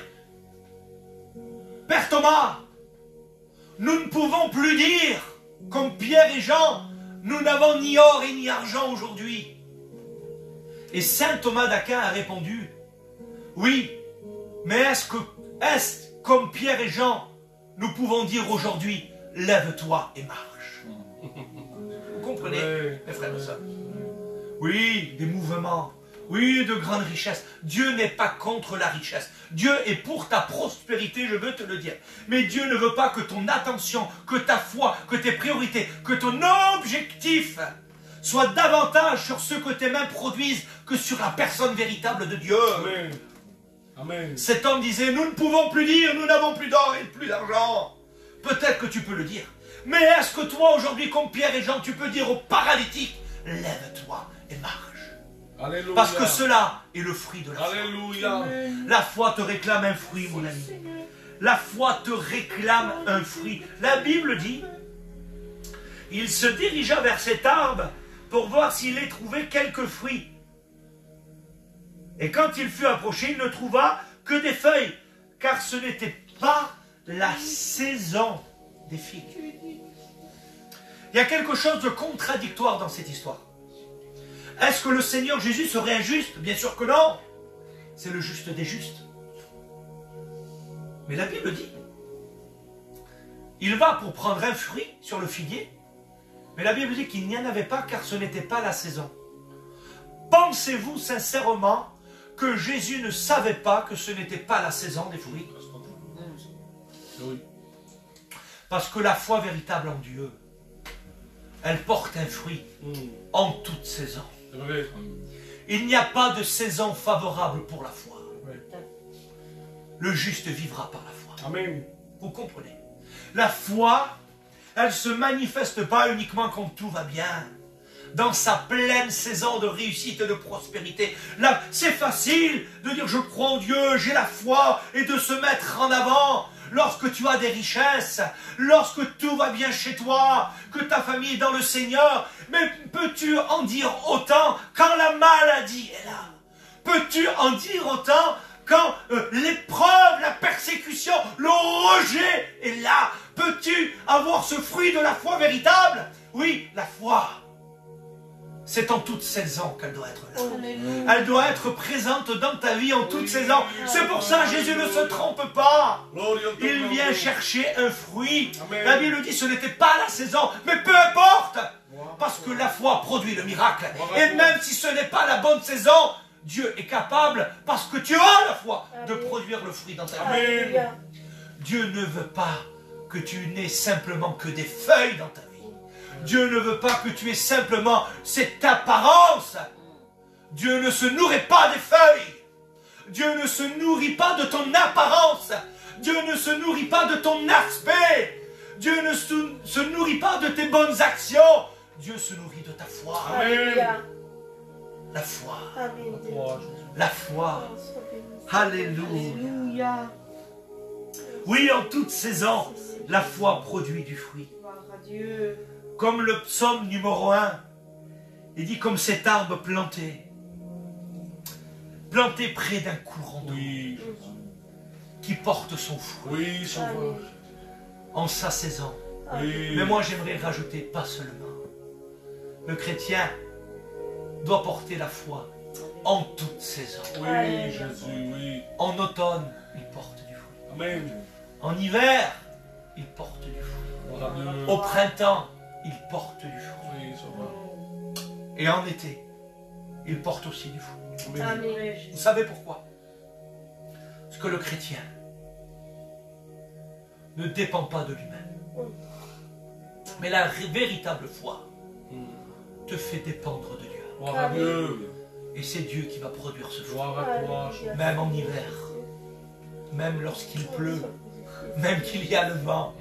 Père Thomas, nous ne pouvons plus dire, comme Pierre et Jean, nous n'avons ni or et ni argent aujourd'hui. Et Saint Thomas d'Aquin a répondu: oui, mais est-ce comme Pierre et Jean, nous pouvons dire aujourd'hui, lève-toi et marche? Vous comprenez, mes frères et sœurs? Oui, des mouvements. Oui, de grandes richesses. Dieu n'est pas contre la richesse. Dieu est pour ta prospérité, je veux te le dire. Mais Dieu ne veut pas que ton attention, que ta foi, que tes priorités, que ton objectif soit davantage sur ce que tes mains produisent que sur la personne véritable de Dieu. Amen. Amen. Cet homme disait: nous ne pouvons plus dire, nous n'avons plus d'or et plus d'argent. Peut-être que tu peux le dire. Mais est-ce que toi, aujourd'hui, comme Pierre et Jean, tu peux dire aux paralytiques: lève-toi et marche? Alléluia. Parce que cela est le fruit de la foi. Alléluia. La foi te réclame un fruit, mon ami. La foi te réclame un fruit. La Bible dit: il se dirigea vers cet arbre pour voir s'il y trouvait quelques fruits. Et quand il fut approché, il ne trouva que des feuilles, car ce n'était pas la saison des figues. Il y a quelque chose de contradictoire dans cette histoire. Est-ce que le Seigneur Jésus serait injuste? Bien sûr que non. C'est le juste des justes. Mais la Bible dit, il va pour prendre un fruit sur le figuier, mais la Bible dit qu'il n'y en avait pas car ce n'était pas la saison. Pensez-vous sincèrement que Jésus ne savait pas que ce n'était pas la saison des fruits? Oui. Parce que la foi véritable en Dieu, elle porte un fruit en toute saison. C'est vrai. Il n'y a pas de saison favorable pour la foi. Ouais. Le juste vivra par la foi. Amen. Vous comprenez? La foi, elle ne se manifeste pas uniquement quand tout va bien. Dans sa pleine saison de réussite et de prospérité. Là, c'est facile de dire je crois en Dieu, j'ai la foi, et de se mettre en avant. Lorsque tu as des richesses, lorsque tout va bien chez toi, que ta famille est dans le Seigneur, mais peux-tu en dire autant quand la maladie est là? Peux-tu en dire autant quand l'épreuve, la persécution, le rejet est là? Peux-tu avoir ce fruit de la foi véritable? Oui, la foi. C'est en toute saison qu'elle doit être là. Elle doit être présente dans ta vie en toute saison. C'est pour ça que Jésus ne se trompe pas. Il vient chercher un fruit. Amen. La Bible dit que ce n'était pas la saison, mais peu importe. Parce que la foi produit le miracle. Et même si ce n'est pas la bonne saison, Dieu est capable, parce que tu as la foi, de produire le fruit dans ta vie. Amen. Dieu ne veut pas que tu n'aies simplement que des feuilles dans ta vie. Dieu ne veut pas que tu aies simplement cette apparence. Dieu ne se nourrit pas des feuilles. Dieu ne se nourrit pas de ton apparence. Dieu ne se nourrit pas de ton aspect. Dieu ne se nourrit pas de tes bonnes actions. Dieu se nourrit de ta foi. Amen. La foi. Amen. La foi. Alléluia. Oui, en toute saison, la foi produit du fruit. Gloire à Dieu. Comme le psaume numéro 1, il dit comme cet arbre planté près d'un courant d'eau, Oui. qui porte son fruit Oui, sauveur. en sa saison. Oui. Mais moi j'aimerais rajouter pas seulement. Le chrétien doit porter la foi en toute saison. Oui, Jésus, oui. En automne, il porte du fruit. Amen. En hiver, il porte du fruit. Gloire à Dieu. Au printemps, il porte du fruit. Oui, sauveur. Et en été, il porte aussi du fruit. Amen. Amen. Vous savez pourquoi? Parce que le chrétien ne dépend pas de lui-même. Mais la véritable foi te fait dépendre de Dieu. Gloire à Dieu. Et c'est Dieu qui va produire ce fruit. Gloire à toi. Même en hiver, même lorsqu'il pleut, même qu'il y a le vent,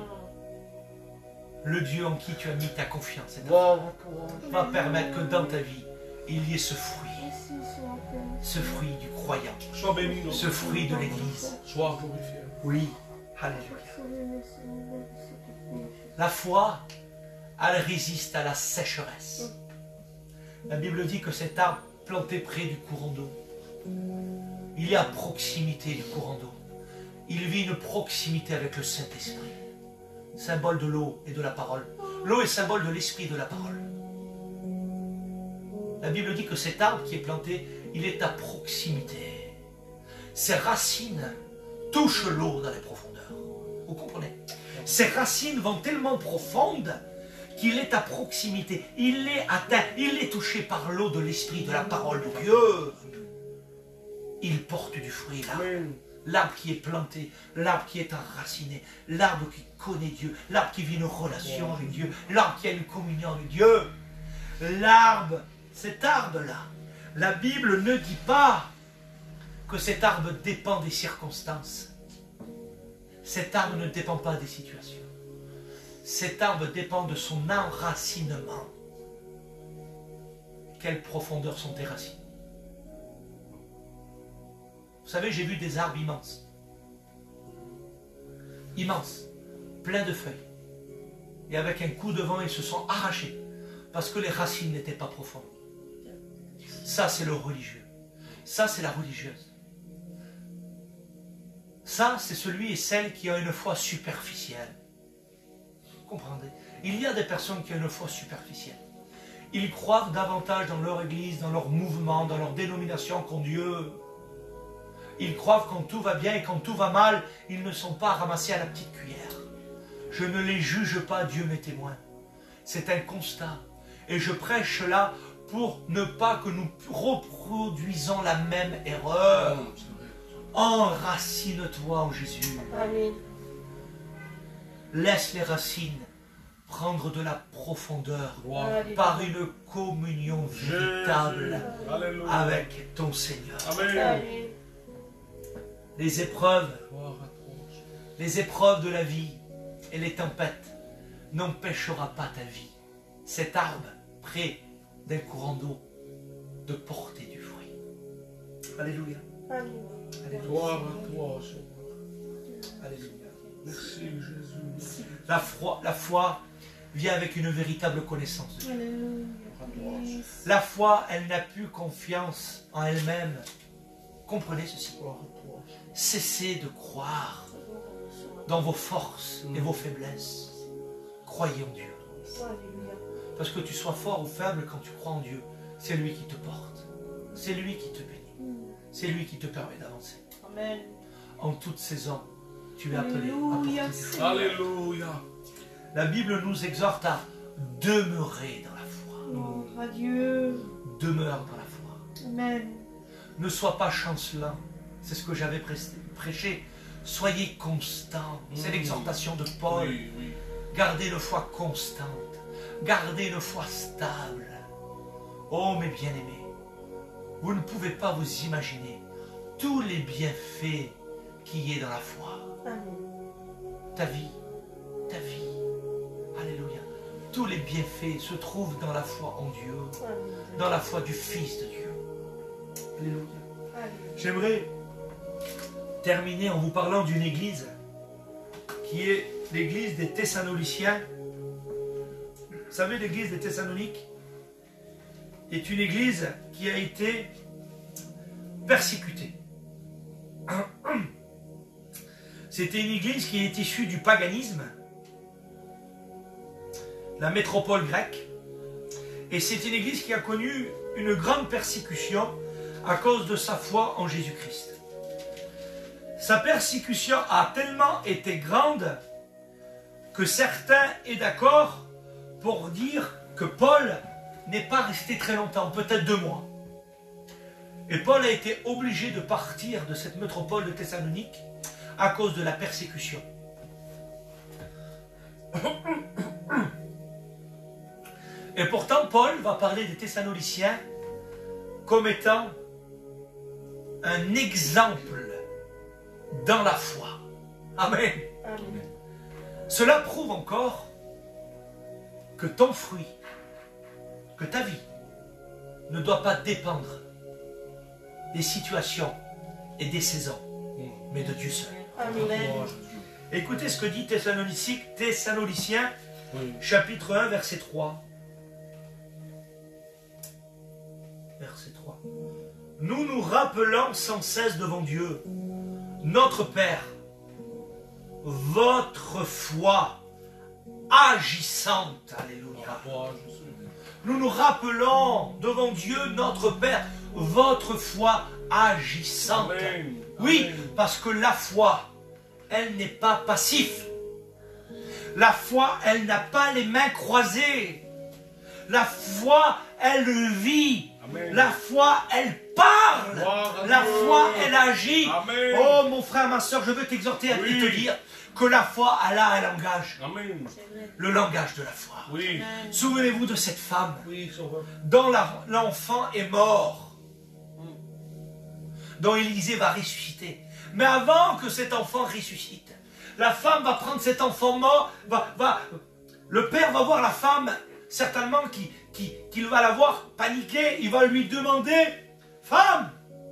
le Dieu en qui tu as mis ta confiance va permettre que dans ta vie, il y ait ce fruit du croyant, Sois béni. ce fruit de l'Église. Sois glorifié. Oui, alléluia. La foi, elle résiste à la sécheresse. La Bible dit que cet arbre planté près du courant d'eau, il est à proximité du courant d'eau. Il vit une proximité avec le Saint-Esprit, symbole de l'eau et de la parole. L'eau est symbole de l'esprit et de la parole. La Bible dit que cet arbre qui est planté, il est à proximité. Ses racines touchent l'eau dans les profondeurs. Vous comprenez? Ses racines vont tellement profondes qu'il est à proximité. Il est atteint, il est touché par l'eau de l'esprit, de la parole de Dieu. Il porte du fruit là. L'arbre qui est planté, l'arbre qui est enraciné, l'arbre qui connaît Dieu, l'arbre qui vit une relation avec Dieu, l'arbre qui a une communion avec Dieu. L'arbre, cet arbre-là, la Bible ne dit pas que cet arbre dépend des circonstances. Cet arbre ne dépend pas des situations. Cet arbre dépend de son enracinement. Quelle profondeur sont tes racines? Vous savez, j'ai vu des arbres immenses. Immenses. Pleins de feuilles. Et avec un coup de vent, ils se sont arrachés. Parce que les racines n'étaient pas profondes. Ça, c'est le religieux. Ça, c'est la religieuse. Ça, c'est celui et celle qui a une foi superficielle. Vous comprenez? Il y a des personnes qui ont une foi superficielle. Ils croient davantage dans leur église, dans leur mouvement, dans leur dénomination qu'en Dieu. Ils croient que quand tout va bien et quand tout va mal, ils ne sont pas ramassés à la petite cuillère. Je ne les juge pas, Dieu m'est témoin. C'est un constat. Et je prêche là pour ne pas que nous reproduisons la même erreur. Enracine-toi en Jésus. Amen. Laisse les racines prendre de la profondeur par une communion véritable avec ton Seigneur. Amen. Les épreuves de la vie et les tempêtes n'empêchera pas ta vie. Cet arbre près d'un courant d'eau de porter du fruit. Alléluia. Alléluia. Gloire à toi, Seigneur. Alléluia. Merci, Jésus. La foi vient avec une véritable connaissance de Dieu. La foi, elle n'a plus confiance en elle-même. Comprenez ceci. Cessez de croire dans vos forces et vos faiblesses. Croyez en Dieu. Parce que tu sois fort ou faible, quand tu crois en Dieu, c'est lui qui te porte. C'est lui qui te bénit. C'est lui qui te permet d'avancer. Amen. En toute saison, tu es appelé à porter du fruit. Alléluia. La Bible nous exhorte à demeurer dans la foi. Gloire à Dieu. Demeure dans la foi. Amen. Ne sois pas chancelant. C'est ce que j'avais prêché. Soyez constant. C'est l'exhortation de Paul. Oui, oui. Gardez une foi constante. Gardez une foi stable. Oh mes bien-aimés, vous ne pouvez pas vous imaginer tous les bienfaits qu'il y a dans la foi. Amen. Ta vie. Alléluia. Tous les bienfaits se trouvent dans la foi en Dieu, dans la foi du Fils de Dieu. Alléluia. J'aimerais terminer en vous parlant d'une église qui est l'église des Thessaloniciens. Vous savez, l'église des Thessaloniques est une église qui a été persécutée. C'était une église qui est issue du paganisme, la métropole grecque, et c'est une église qui a connu une grande persécution à cause de sa foi en Jésus-Christ. Sa persécution a tellement été grande que certains sont d'accord pour dire que Paul n'est pas resté très longtemps, peut-être 2 mois. Et Paul a été obligé de partir de cette métropole de Thessalonique à cause de la persécution. Et pourtant, Paul va parler des Thessaloniciens comme étant un exemple dans la foi. Amen. Amen. Cela prouve encore que ton fruit, que ta vie, ne doit pas dépendre des situations et des saisons, mais de Dieu seul. Amen. Écoutez ce que dit Thessaloniciens, Oui. chapitre 1, verset 3. Verset 3. Nous nous rappelons sans cesse devant Dieu, notre Père, votre foi agissante. Alléluia. Nous nous rappelons devant Dieu, notre Père, votre foi agissante. Amen. Oui, Amen. parce que la foi, elle n'est pas passive. La foi, elle n'a pas les mains croisées. La foi, elle vit. Amen. La foi, elle parle. Gloire à La Dieu. foi, elle agit. Amen. Oh, mon frère, ma soeur, je veux t'exhorter à Oui. te dire que la foi, elle a un langage. Amen. C'est vrai. Le langage de la foi. Oui. Amen. Souvenez-vous de cette femme Oui, sauveur. dont l'enfant est mort, dont Élisée va ressusciter. Mais avant que cet enfant ressuscite, la femme va prendre cet enfant mort, le père va voir la femme, certainement qu'il va la voir paniquer, il va lui demander, femme,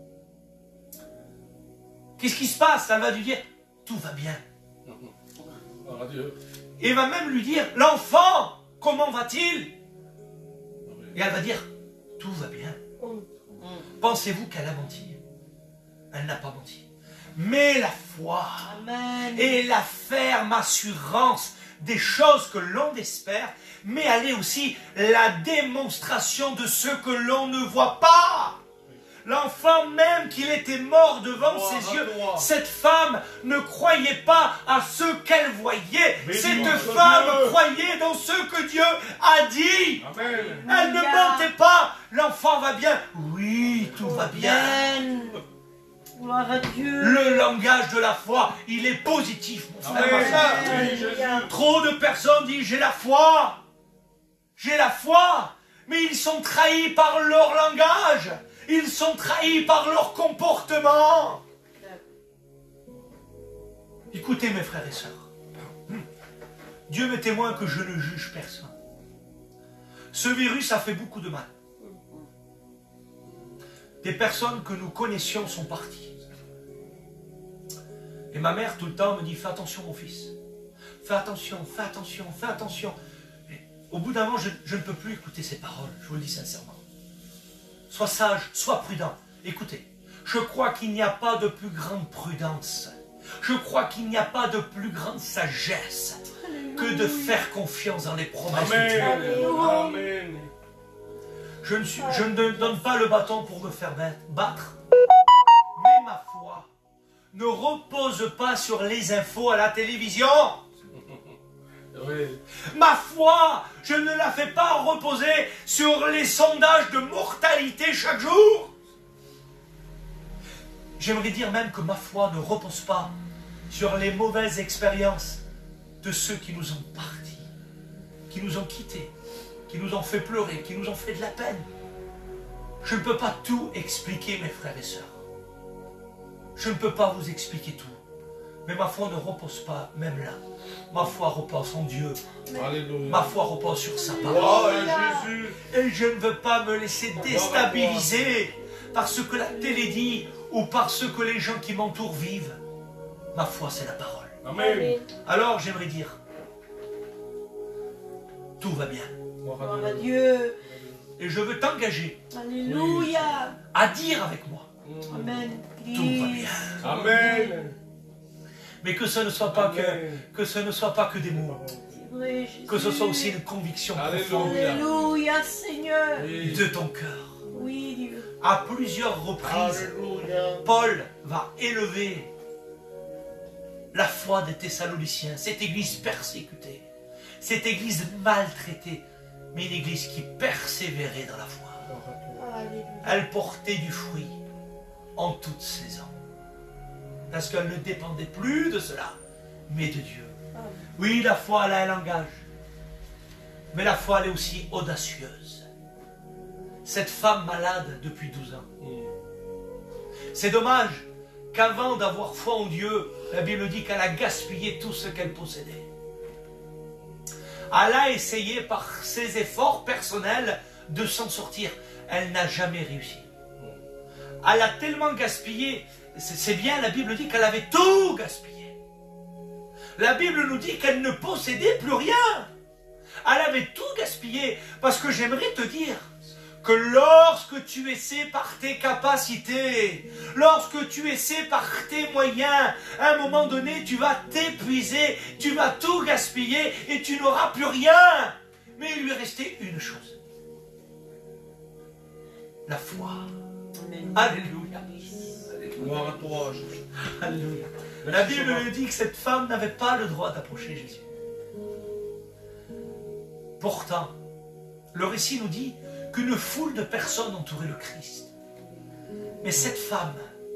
qu'est-ce qui se passe? Elle va lui dire, tout va bien. Gloire à Dieu. Et il va même lui dire, l'enfant, comment va-t-il? Et elle va dire, tout va bien. Pensez-vous qu'elle a menti? Elle n'a pas menti. Mais la foi Amen. et la ferme assurance des choses que l'on espère, mais elle est aussi la démonstration de ce que l'on ne voit pas. L'enfant même qu'il était mort devant Gloire ses à yeux, toi. cette femme ne croyait pas à ce qu'elle voyait. Béni Cette soit femme Dieu. croyait dans ce que Dieu a dit. Amen. Elle ne mentait pas. L'enfant va bien. Oui, tout va bien. Amen. Gloire à Dieu. Le langage de la foi, il est positif, mon frère, Amen. ma soeur. Oui, Jésus. Trop de personnes disent j'ai la foi. J'ai la foi. Mais ils sont trahis par leur langage. Ils sont trahis par leur comportement. Écoutez mes frères et sœurs. Dieu m'est témoin que je ne juge personne. Ce virus a fait beaucoup de mal. Des personnes que nous connaissions sont parties. Et ma mère tout le temps me dit fais attention mon fils. Fais attention, fais attention, fais attention. Et au bout d'un moment, je ne peux plus écouter ces paroles, je vous le dis sincèrement. Sois sage, sois prudent. Écoutez, je crois qu'il n'y a pas de plus grande prudence. Je crois qu'il n'y a pas de plus grande sagesse que de faire confiance dans les promesses de Dieu. Amen. Amen. Je ne donne pas le bâton pour me faire battre. Mais ma foi ne repose pas sur les infos à la télévision. Oui. Ma foi, je ne la fais pas reposer sur les sondages de mortalité chaque jour. J'aimerais dire même que ma foi ne repose pas sur les mauvaises expériences de ceux qui nous ont partis, qui nous ont quittés, qui nous ont fait pleurer, qui nous ont fait de la peine. Je ne peux pas tout expliquer, mes frères et sœurs. Je ne peux pas vous expliquer tout. Mais ma foi ne repose pas, même là. Ma foi repose en Dieu. Alléluia. Ma foi repose sur sa parole. Gloire à Jésus. Et je ne veux pas me laisser déstabiliser par ce que la télé dit ou par ce que les gens qui m'entourent vivent. Ma foi, c'est la parole. Amen. Alors, j'aimerais dire, tout va bien. Gloire Gloire à Dieu. Et je veux t'engager Alléluia. à dire avec moi, Amen. tout va bien. Amen. Mais que ce ne soit pas Amen. que ce ne soit pas que des mots, C'est vrai, Jésus. que ce soit aussi une conviction Alléluia. profonde Alléluia, Seigneur. Oui. de ton cœur. Oui, Dieu. À plusieurs reprises, Alléluia. Paul va élever la foi des Thessaloniciens, cette église persécutée, cette église maltraitée, mais une église qui persévérait dans la foi. Alléluia. Elle portait du fruit en toute saison. Parce qu'elle ne dépendait plus de cela, mais de Dieu. Oui, la foi, elle a un langage. Mais la foi, elle est aussi audacieuse. Cette femme malade depuis 12 ans. C'est dommage qu'avant d'avoir foi en Dieu, la Bible dit qu'elle a gaspillé tout ce qu'elle possédait. Elle a essayé par ses efforts personnels de s'en sortir. Elle n'a jamais réussi. Elle a tellement gaspillé. C'est bien, la Bible dit qu'elle avait tout gaspillé. La Bible nous dit qu'elle ne possédait plus rien. Elle avait tout gaspillé. Parce que j'aimerais te dire que lorsque tu essaies par tes capacités, lorsque tu essaies par tes moyens, à un moment donné, tu vas t'épuiser, tu vas tout gaspiller et tu n'auras plus rien. Mais il lui restait une chose. La foi. Amen. Alléluia. Gloire à toi, Jésus. Alléluia. La Bible nous dit que cette femme n'avait pas le droit d'approcher Jésus. Pourtant, le récit nous dit qu'une foule de personnes entourait le Christ. Mais cette femme,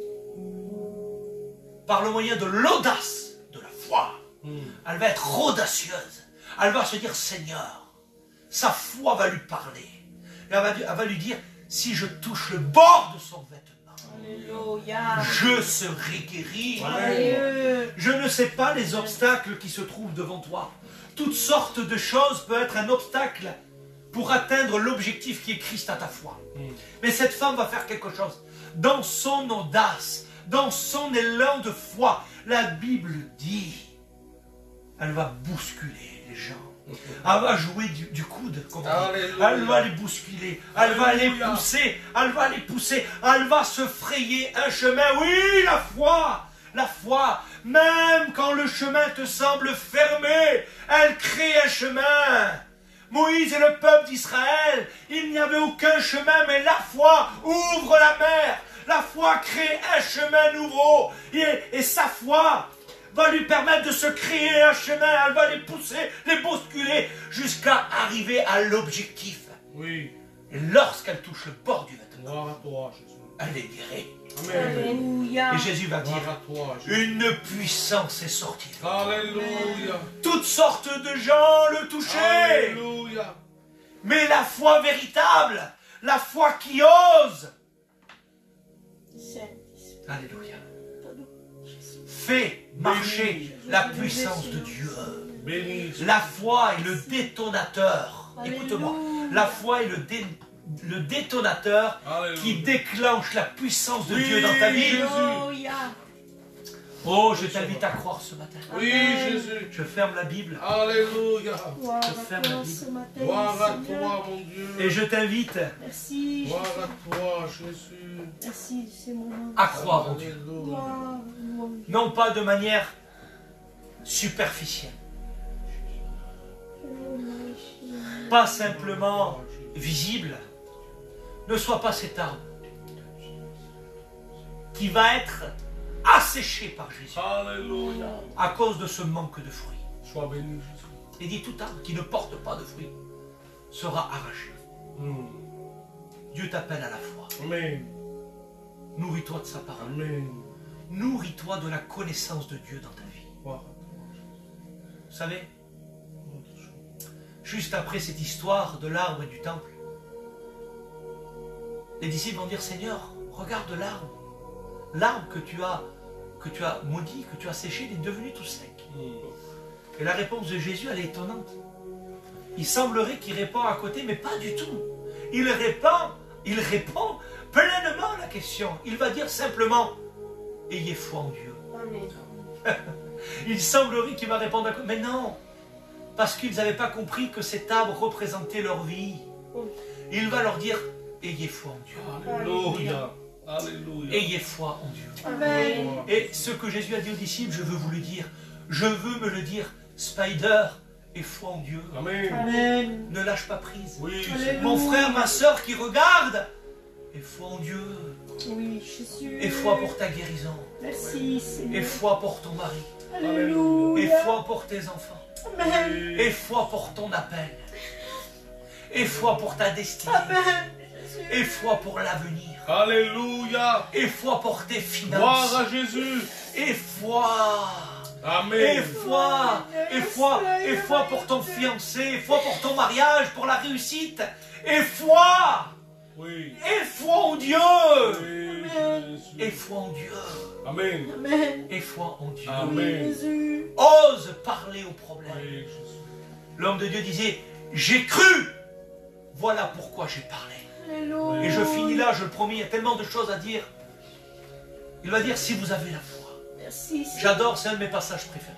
par le moyen de l'audace, de la foi, elle va être audacieuse. Elle va se dire, Seigneur, sa foi va lui parler. Et elle va lui dire, si je touche le bord de son vêtement, Alléluia. je serai guéri. Alléluia. Je ne sais pas les obstacles qui se trouvent devant toi. Toutes sortes de choses peuvent être un obstacle pour atteindre l'objectif qui est Christ à ta foi. Mais cette femme va faire quelque chose. Dans son audace, dans son élan de foi, la Bible dit, elle va bousculer les gens. Elle va jouer du coude, comme on dit. Elle va les bousculer, elle va les pousser, elle va les pousser, elle va se frayer un chemin. Oui, la foi, même quand le chemin te semble fermé, elle crée un chemin. Moïse et le peuple d'Israël, il n'y avait aucun chemin, mais la foi ouvre la mer. La foi crée un chemin nouveau. Et sa foi va lui permettre de se créer un chemin. Elle va les pousser, les bousculer, jusqu'à arriver à l'objectif. Oui. Et lorsqu'elle touche le bord du vêtement, Gloire à toi, Jésus. elle est guérie. Amen. Alléluia. Et Jésus va dire, Gloire à toi, Jésus. une puissance est sortie. Alléluia. Toutes sortes de gens le touchaient. Alléluia. Mais la foi véritable, la foi qui ose, alléluia, fait marcher la puissance de Dieu. Béni. La foi est le détonateur. Écoute-moi, la foi est le détonateur qui Alléluia. déclenche la puissance de Oui, Dieu dans ta vie. Jésus. Alléluia. Oh, je t'invite à croire ce matin. Oui, Amen. Jésus. Je ferme la Bible Alléluia. Gloire Je à ferme toi la Bible. ce matin, Gloire à Seigneur. toi, mon Dieu. et je t'invite Merci, Gloire Jésus. à toi, Jésus. Merci de ces moments. à croire en Dieu. Alléluia. Gloire, louange. Non pas de manière superficielle, pas simplement visible. Ne sois pas cet arbre qui va être asséché par Jésus Alléluia. à cause de ce manque de fruits. Sois béni, Jésus. Et dit tout arbre qui ne porte pas de fruits sera arraché. Dieu t'appelle à la foi. Amen. Nourris-toi de sa parole. Amen. Nourris-toi de la connaissance de Dieu dans ta vie. Gloire à toi. Vous savez, juste après cette histoire de l'arbre et du temple, les disciples vont dire, Seigneur, regarde l'arbre. L'arbre que tu as maudit, que tu as séché, il est devenu tout sec. Et la réponse de Jésus, elle est étonnante. Il semblerait qu'il répond à côté, mais pas du tout. Il répond pleinement à la question. Il va dire simplement, ayez foi en Dieu. Amen. Il semblerait qu'il va répondre à côté, mais non, parce qu'ils n'avaient pas compris que cet arbre représentait leur vie. Il va leur dire, ayez foi en Dieu. Alléluia. Alléluia. Ayez foi en Dieu. Amen. Et ce que Jésus a dit aux disciples, je veux vous le dire. Je veux me le dire. Spider, et foi en Dieu. Amen. Amen. Ne lâche pas prise. Oui, Alléluia. Mon frère, ma soeur qui regarde, et foi en Dieu. Oui, Jésus. Et foi pour ta guérison. Merci, Et Seigneur. foi pour ton mari. Et Alléluia. foi pour tes enfants. Amen. Et foi pour ton appel. Et foi pour ta destinée. Amen. Et foi pour l'avenir. Alléluia. Et foi pour tes finances. Gloire à Jésus. Et foi Amen. Et foi pour ton fiancé, et foi pour ton mariage, pour la réussite. Et foi. Oui. Et foi en Dieu. Oui, Jésus. Et foi en Dieu. Amen. Amen. Et foi en Dieu. Amen. Jésus. Ose parler au problème. Oui, Jésus. L'homme de Dieu disait, j'ai cru. Voilà pourquoi j'ai parlé. Alléluia. Et je finis là, je le promets, il y a tellement de choses à dire. Il va dire, si vous avez la foi. Merci, Seigneur. J'adore, c'est un de mes passages préférés.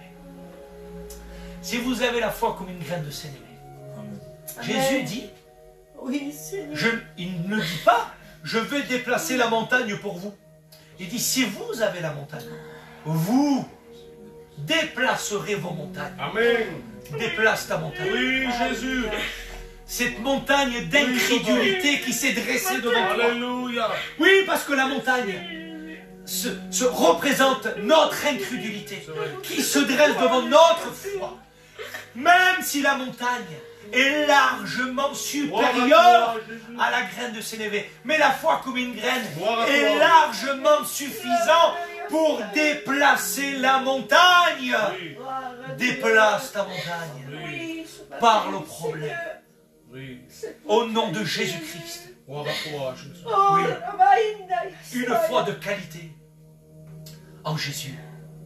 Si vous avez la foi comme une graine de sénévé. Jésus dit, Oui, Seigneur. il ne dit pas, je vais déplacer la montagne pour vous. Il dit, si vous avez la montagne, vous déplacerez vos montagnes. Amen. Déplace ta montagne. Oui, Jésus. Cette montagne d'incrédulité qui s'est dressée devant toi. Alléluia. Oui, parce que la montagne se représente notre incrédulité qui se dresse devant notre foi. Même si la montagne est largement supérieure à la graine de sénévé. Mais la foi comme une graine est largement suffisante pour déplacer la montagne. Oui. Déplace ta montagne. Oui, ce matin, Parle au problème. Seigneur. Oui. Au nom de Jésus-Christ. Gloire à toi, Jésus. Oh, Oui. la Rabaïna, Une Seigneur. foi de qualité en Jésus.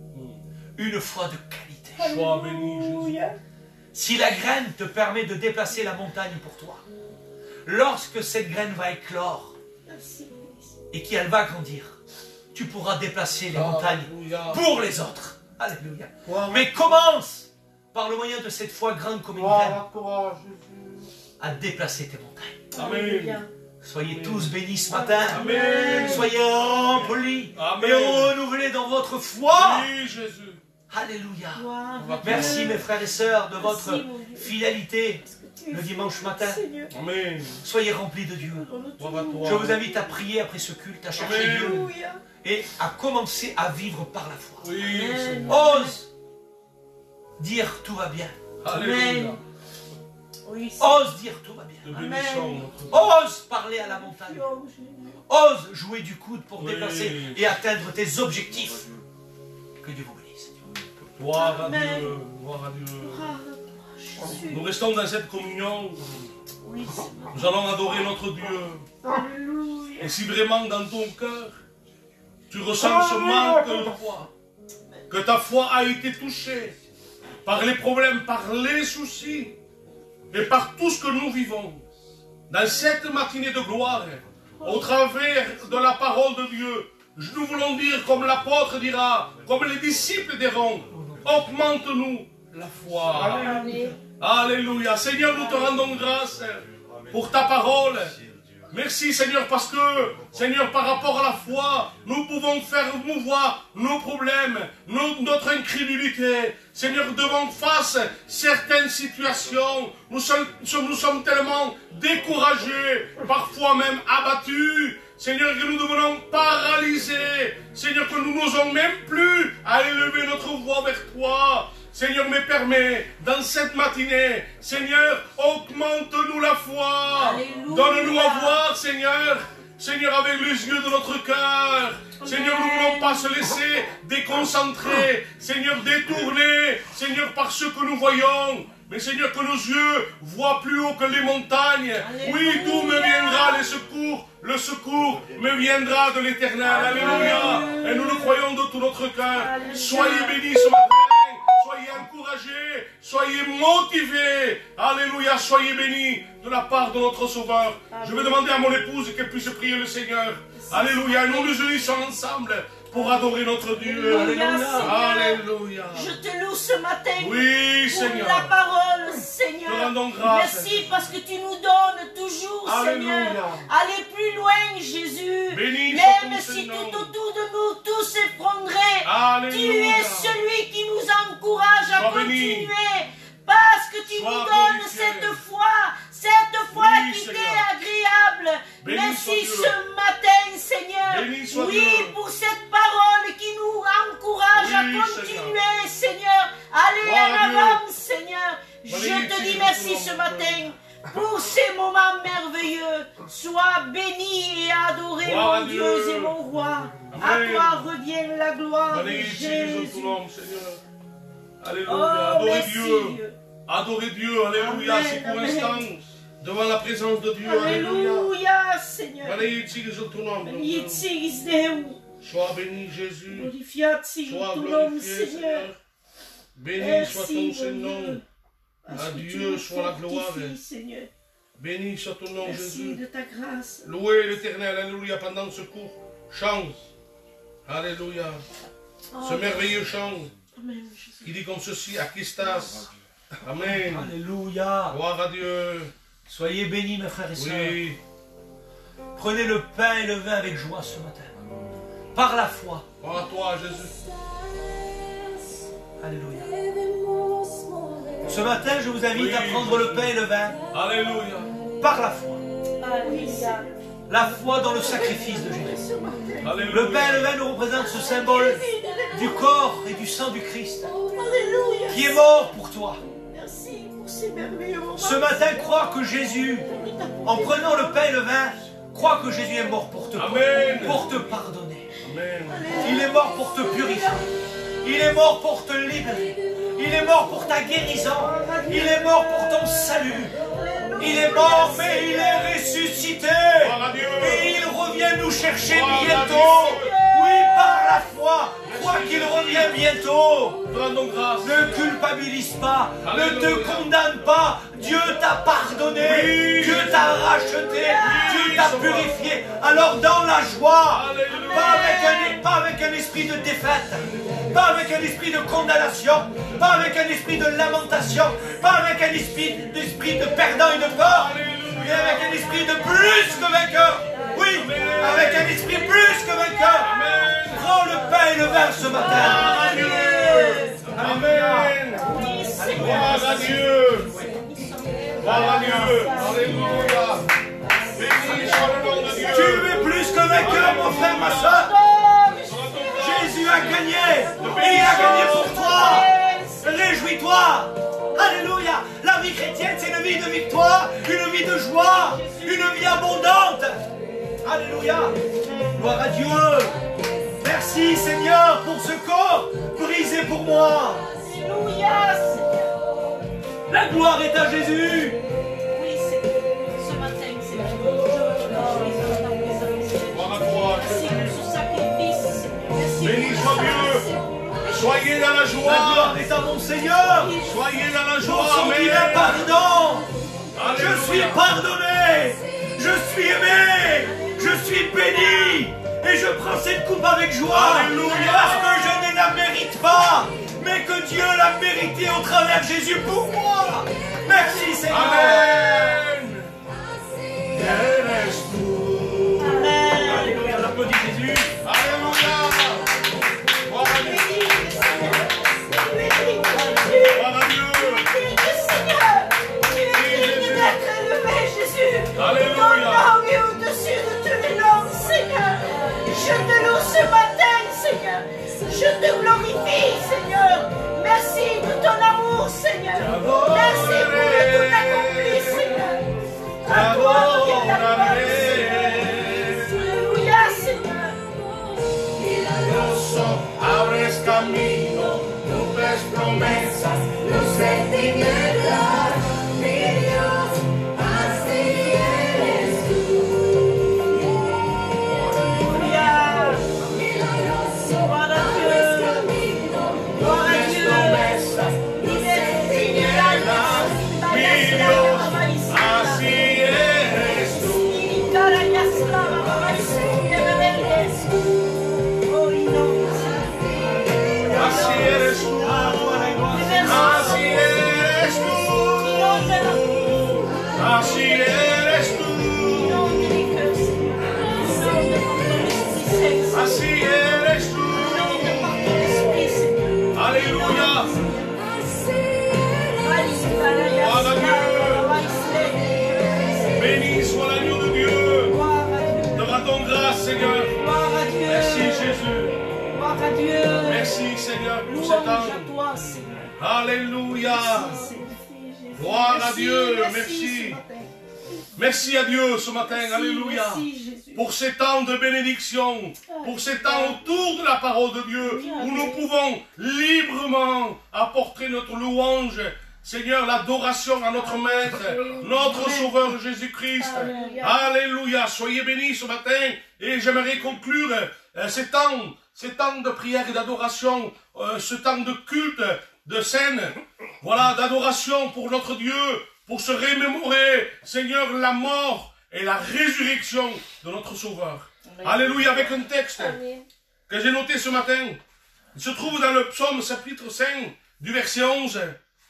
Une foi de qualité. Sois béni, Jésus. Alléluia. Si la graine te permet de déplacer la montagne pour toi, lorsque cette graine va éclore Merci. et qu'elle va grandir, tu pourras déplacer les montagnes Alléluia. pour les autres. Alléluia. Gloire Mais commence par le moyen de cette foi grande comme une graine à toi, Jésus. à déplacer tes montagnes. Alléluia. Soyez tous bénis ce matin. Amen. Soyez remplis Amen. et renouvelés dans votre foi. Oui, Jésus. Alléluia. Gloire à Merci Dieu. mes frères et sœurs de votre Merci, mon Dieu. fidélité Parce que tu es le dimanche fidèle, matin. Seigneur. Amen. Soyez remplis de Dieu. Gloire à toi. Je vous invite à prier après ce culte, à chercher Amen. Dieu Alléluia. et à commencer à vivre par la foi. Oui, Amen. Seigneur. Ose dire tout va bien. Alléluia. Oui, Seigneur. Ose dire tout va bien. Nous Amen. bénissons notre Dieu. Ose parler à la montagne. Oh, Jésus. Ose jouer du coude pour Oui. déplacer et atteindre tes objectifs. Que Dieu vous bénisse. Gloire à Amen. Dieu. Gloire à Dieu. Ah, Jésus. Nous restons dans cette communion. Oui, Seigneur. Nous allons adorer notre Dieu. Alléluia. Et si vraiment dans ton cœur, tu ressens ce manque de foi, que ta foi a été touchée par les problèmes, par les soucis et par tout ce que nous vivons, dans cette matinée de gloire, au travers de la parole de Dieu, nous voulons dire, comme l'apôtre dira, comme les disciples diront, augmente-nous la foi. Amen. Alléluia. Seigneur, nous te rendons grâce pour ta parole. Merci Seigneur parce que, Seigneur, par rapport à la foi, nous pouvons faire mouvoir nos problèmes, notre incrédulité. Seigneur, devant face certaines situations, nous sommes tellement découragés, parfois même abattus. Seigneur, que nous devenons paralysés. Seigneur, que nous n'osons même plus à élever notre voix vers toi. Seigneur, me permet, dans cette matinée, Seigneur, augmente-nous la foi. Alléluia. Donne-nous à voir, Seigneur. Seigneur, avec les yeux de notre cœur. Seigneur, nous ne voulons pas se laisser déconcentrer. Seigneur, détourner. Seigneur, par ce que nous voyons. Mais Seigneur, que nos yeux voient plus haut que les montagnes. Alléluia. Oui, d'où me viendra les secours. Le secours me viendra de l'Éternel. Alléluia. Et nous le croyons de tout notre cœur. Alléluia. Soyez bénis ce matin. Soyez encouragés. Soyez motivés. Alléluia. Soyez bénis de la part de notre Sauveur. Je vais demander à mon épouse qu'elle puisse prier le Seigneur. Alléluia. Nous nous unissons ensemble pour adorer notre Dieu. Alléluia, Seigneur. Alléluia. Je te loue ce matin Oui, pour Seigneur. la parole, Te Seigneur. rendons grâce. Merci parce que tu nous donnes toujours, Alléluia. Seigneur. Aller plus loin, Jésus. Béni soit ton Même si Seigneur. tout autour de nous, tout s'effondrait, Alléluia. tu es celui qui nous encourage à Sois béni. continuer. Parce que tu Sois nous donnes glorifié. cette foi Oui, qui Seigneur. t'est agréable. Béni soit Merci Dieu. ce matin, Seigneur. Béni soit Oui, Dieu. pour cette parole qui nous encourage Oui, à continuer, Seigneur. Allez Gloire à en avant, Seigneur. Je Béni te soit dis Dieu, merci tout ce le matin pour ces moments merveilleux. Sois béni et adoré, Gloire à mon Dieu. Dieu et mon roi. À Amen. toi revient la gloire. Béni Jésus. tout l'homme, Seigneur. Alléluia. Oh, Adorez merci, Dieu. Dieu. Adorez Dieu. Alléluia. Amen, C'est pour amen. l'instant. Devant la présence de Dieu. Alléluia. Alléluia, Seigneur. Magnifique est ton nom. Benedictis Deus. Sois béni, Jésus. Glorifiat siga Sois ton nom, glorifié, Seigneur. Seigneur. Béni soit Merci, ton mon Saint-Nom. Dieu. Parce À que tu Dieu nous soit la gloire. fortifies, Seigneur. Béni soit ton nom, Merci Jésus. de ta grâce. Louez l'Éternel, alléluia, pendant ce court chant. Alléluia. Ce merveilleux chant Amen, Jésus. qui dit comme ceci, Akistas. Amen. Alléluia. Gloire à Dieu. Soyez bénis, mes frères et sœurs. Oui. Prenez le pain et le vin avec joie ce matin. Par la foi. Gloire à toi, Jésus. Alléluia. Ce matin, je vous invite à prendre le pain et le vin Alléluia. par la foi. Alléluia. La foi dans le sacrifice de Jésus. Alléluia. Le pain et le vin nous représentent ce symbole du corps et du sang du Christ Alléluia. qui est mort pour toi. Merci pour ces merveilleux moments. Ce matin, crois que Jésus, en prenant le pain et le vin, crois que Jésus est mort pour te pardonner. Amen. Il est mort pour te purifier. Il est mort pour te libérer. Il est mort pour ta guérison. Il est mort pour ton salut. Il est mort, mais il est ressuscité. Gloire à Dieu. Et il revient nous chercher Gloire à bientôt. Dieu. Oui, par la foi. Crois qu'il revient bientôt. Rendons grâce. Ne culpabilise pas. Ne Alléluia. te condamne pas. Dieu t'a pardonné. Oui. Dieu t'a racheté. Dieu t'a Sauveur. purifié. Alors dans la joie, Alléluia. pas avec un esprit de défaite, pas avec un esprit de condamnation, pas avec un esprit de lamentation, pas avec un esprit de perdant et de peur, mais avec un esprit de plus que vainqueur. Oui, avec un esprit plus que vainqueur. Prends le pain et le vin ce matin. Amen. Oui, Seigneur. Gloire à Dieu. Gloire à Dieu. Alléluia. Béni soit le nom de Dieu. Tu es plus que vainqueur, mon frère, ma soeur. Oh, Jésus a gagné. Et il a gagné pour toi. Réjouis-toi. Alléluia. La vie chrétienne, c'est une vie de victoire, une vie de joie, une vie abondante. Alléluia. Gloire à Dieu. Merci Seigneur pour ce corps brisé pour moi. Alléluia, Seigneur. La gloire est à Jésus. Oui, Seigneur. Ce matin, Seigneur, je te réjouis dans ta présence, Seigneur. Gloire à toi, Merci Jésus. pour ce sacrifice, Seigneur. Merci Béni pour soit ta grâce, Dieu. Seigneur. Soyez dans la La gloire joie. est à mon Seigneur. Soyez dans la Pour joie. son divin Amen. pardon. Je Alléluia. suis pardonné. Je suis aimé. Je suis béni. Et je prends cette coupe avec joie. Alléluia. Parce que je ne la mérite pas. Mais que Dieu l'a mérité au travers de Jésus pour moi. Merci Seigneur. Amen. Eres tú. Alléluia. On applaudit Jésus. Alléluia. Gloire à Dieu. Béni, Gloire à Dieu. Seigneur. Tu es digne d'être élevé, Jésus. Alléluia. Ton nom est au-dessus de tous les noms, Seigneur. Je te loue ce matin, Seigneur. Je te glorifie, Seigneur. Merci de ton amour, Seigneur. Merci pour le tout accompli, Seigneur. À toi revient la gloire, Seigneur. Alléluia, Seigneur. Dios, abres camino, cumples promesas, luz en tinieblas, mi Dios, así eres tú. Alléluia. Gloire à Dieu. Gloire à Dieu. Promesas, Il est tinieblas. mi Dios, así eres tú. Así eres tú, así eres tú, así eres tú, así eres tú. Alléluia. Béni soit l'agneau de Dieu. Te rendons grâce, Seigneur. Merci Jésus. Merci Seigneur pour cet temps. Alléluia. Gloire à Dieu. Merci. Merci à Dieu ce matin. Alléluia. pour ces temps de bénédiction, pour ces temps autour de la parole de Dieu, où nous pouvons librement apporter notre louange, Seigneur, l'adoration à notre Maître, notre Sauveur Jésus-Christ. Alléluia. Soyez bénis ce matin. Et j'aimerais conclure ces temps de prière et d'adoration, ce temps de culte, de scène, voilà, d'adoration pour notre Dieu, pour se remémorer, Seigneur, la mort et la résurrection de notre Sauveur. Alléluia, avec un texte que j'ai noté ce matin. Il se trouve dans le psaume chapitre 5, du verset 11.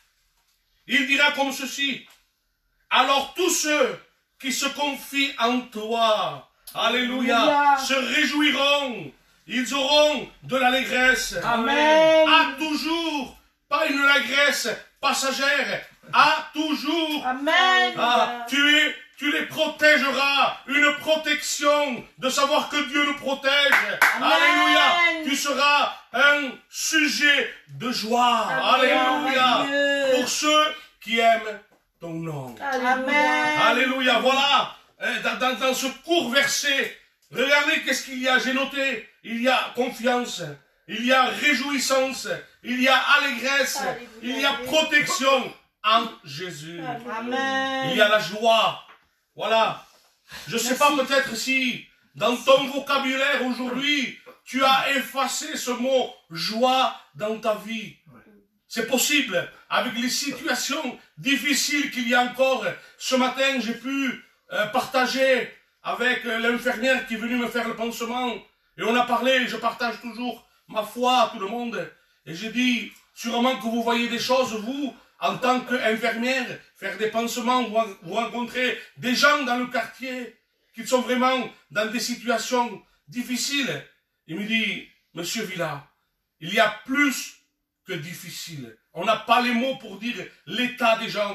Il dira comme ceci: alors tous ceux qui se confient en toi, alléluia, se réjouiront, ils auront de l'allégresse. Amen. À toujours, pas une allégresse passagère, à toujours. Amen. Ah, tu les protégeras, une protection de savoir que Dieu nous protège. Amen. Alléluia. Tu seras un sujet de joie. Alléluia. Amen. Pour ceux qui aiment ton nom. Amen. Alléluia. Voilà. Dans ce court verset, regardez qu'est-ce qu'il y a. J'ai noté. Il y a confiance. Il y a réjouissance. Il y a allégresse. Il y a protection en Jésus. Amen. Il y a la joie. Voilà. Je ne sais pas, peut-être si dans ton vocabulaire aujourd'hui, tu as effacé ce mot joie dans ta vie. C'est possible. Avec les situations difficiles qu'il y a encore. Ce matin, j'ai pu partager avec l'infirmière qui est venue me faire le pansement. Et on a parlé, je partage toujours ma foi à tout le monde. Et j'ai dit, sûrement que vous voyez des choses, vous, en tant qu'infirmière, faire des pansements, vous rencontrez des gens dans le quartier qui sont vraiment dans des situations difficiles. Il me dit, Monsieur Villa, il y a plus que difficile. On n'a pas les mots pour dire l'état des gens.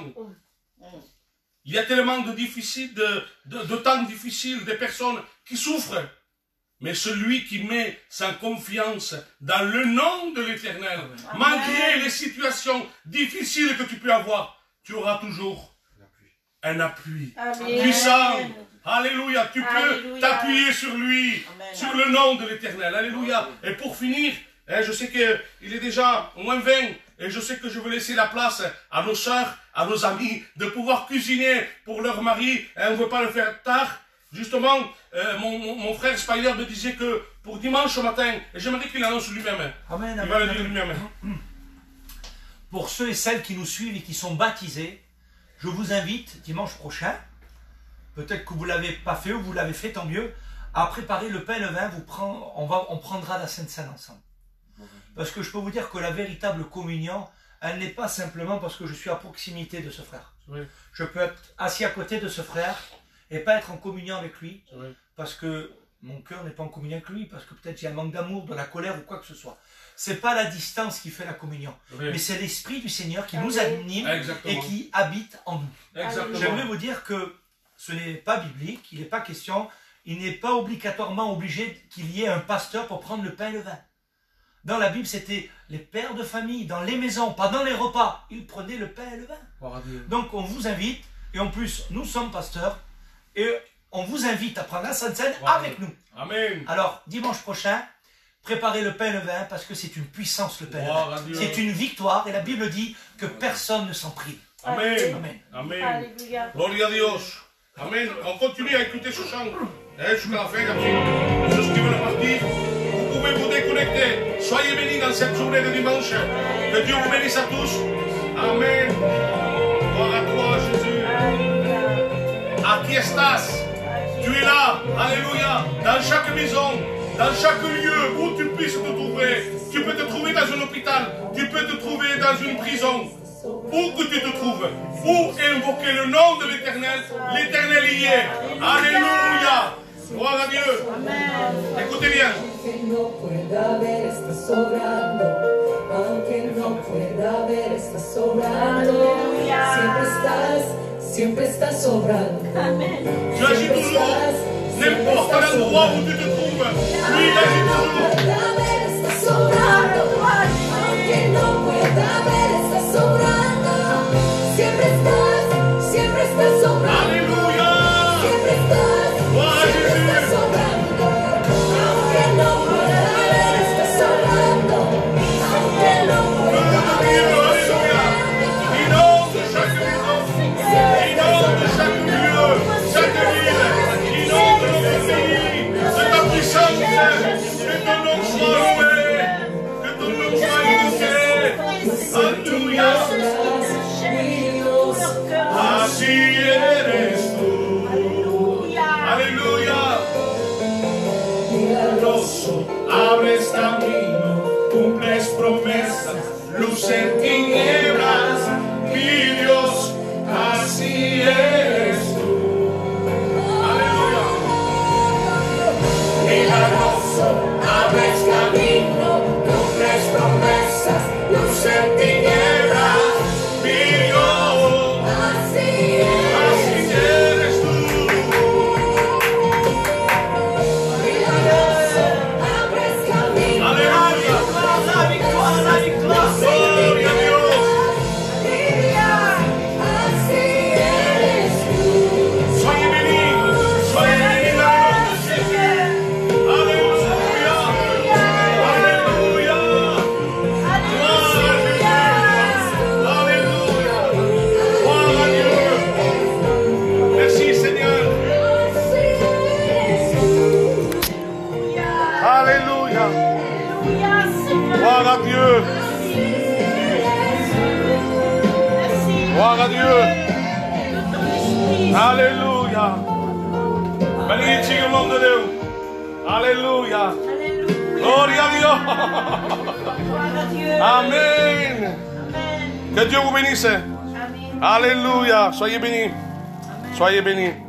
Il y a tellement de temps difficiles, des personnes qui souffrent. Mais celui qui met sa confiance dans le nom de l'Éternel, malgré les situations difficiles que tu peux avoir, tu auras toujours un appui puissant. Alléluia. Tu peux t'appuyer sur lui, sur le nom de l'Éternel. Alléluia. Et pour finir, je sais qu'il est déjà moins 20 et je sais que je veux laisser la place à nos sœurs, à nos amis, de pouvoir cuisiner pour leur mari. On ne veut pas le faire tard. Justement, mon frère Spider me disait que pour dimanche matin, et j'aimerais qu'il annonce lui-même. Amen, Il va le dire lui-même. Pour ceux et celles qui nous suivent et qui sont baptisés, je vous invite dimanche prochain, peut-être que vous ne l'avez pas fait ou vous l'avez fait, tant mieux, à préparer le pain et le vin. On prendra la Sainte Seine ensemble. Parce que je peux vous dire que la véritable communion, elle n'est pas simplement parce que je suis à proximité de ce frère. Oui. Je peux être assis à côté de ce frère et pas être en communion avec lui, parce que mon cœur n'est pas en communion avec lui, parce que peut-être j'ai un manque d'amour, de la colère ou quoi que ce soit. C'est pas la distance qui fait la communion, mais c'est l'Esprit du Seigneur qui nous anime et qui habite en nous. J'aimerais vous dire que ce n'est pas biblique, il n'est pas question, il n'est pas obligatoirement obligé qu'il y ait un pasteur pour prendre le pain et le vin. Dans la Bible, c'était les pères de famille, dans les maisons, pas dans les repas, ils prenaient le pain et le vin. Donc on vous invite, et en plus nous sommes pasteurs, et on vous invite à prendre la Sainte Seine avec nous. Amen. Alors, dimanche prochain, préparez le pain et le vin, parce que c'est une puissance, le pain et le vin. C'est une victoire, et la Bible dit que personne ne s'en prive. Amen. Amen. Amen. Alléluia. Gloria a Dios. Amen. On continue à écouter ce chant. Jusqu'à la fin, après. Ceux qui veulent partir, vous pouvez vous déconnecter. Soyez bénis dans cette journée de dimanche. Que Dieu vous bénisse à tous. Amen. Gloire à toi, Jésus. Aquí estás. Tu es là. Alléluia. Dans chaque maison, dans chaque lieu où tu puisses te trouver. Tu peux te trouver dans un hôpital. Tu peux te trouver dans une prison. Où que tu te trouves, pour invoquer le nom de l'Éternel, l'Éternel y est. Alléluia. Gloire à Dieu. Écoutez bien. Siempre estás sobrando. Tu agis toujours, n'importe quel endroit où tu te trouves. Lui, il agit toujours. Aunque no pueda ver, estás sobrando. Siempre estás sobrando. Alléluia. Siempre estás sobrando. milagroso, abres camino, cumples promesas, luz en tinieblas, mi Dios, así eres tú. Aleluya. Milagroso, abres camino, cumples promesas, luz en tinieblas, mi Dios, así eres tú. Milagroso, abres camino. Aleluya. La victoire, la victoire. Gloria a Dios. Así eres tú. Soyez bénis, soyez bénis dans le nom du Seigneur. Alléluia, alléluia, alléluia, gloire à Dieu. Merci Seigneur. Alléluia, gloire à Dieu, gloire à Dieu. Alléluia. Benedici il nome di Dio. Alleluia. Gloria a Dio. Amen. Que Dieu vous bénisse. Alléluia. Soyez bénis. Soyez bénis.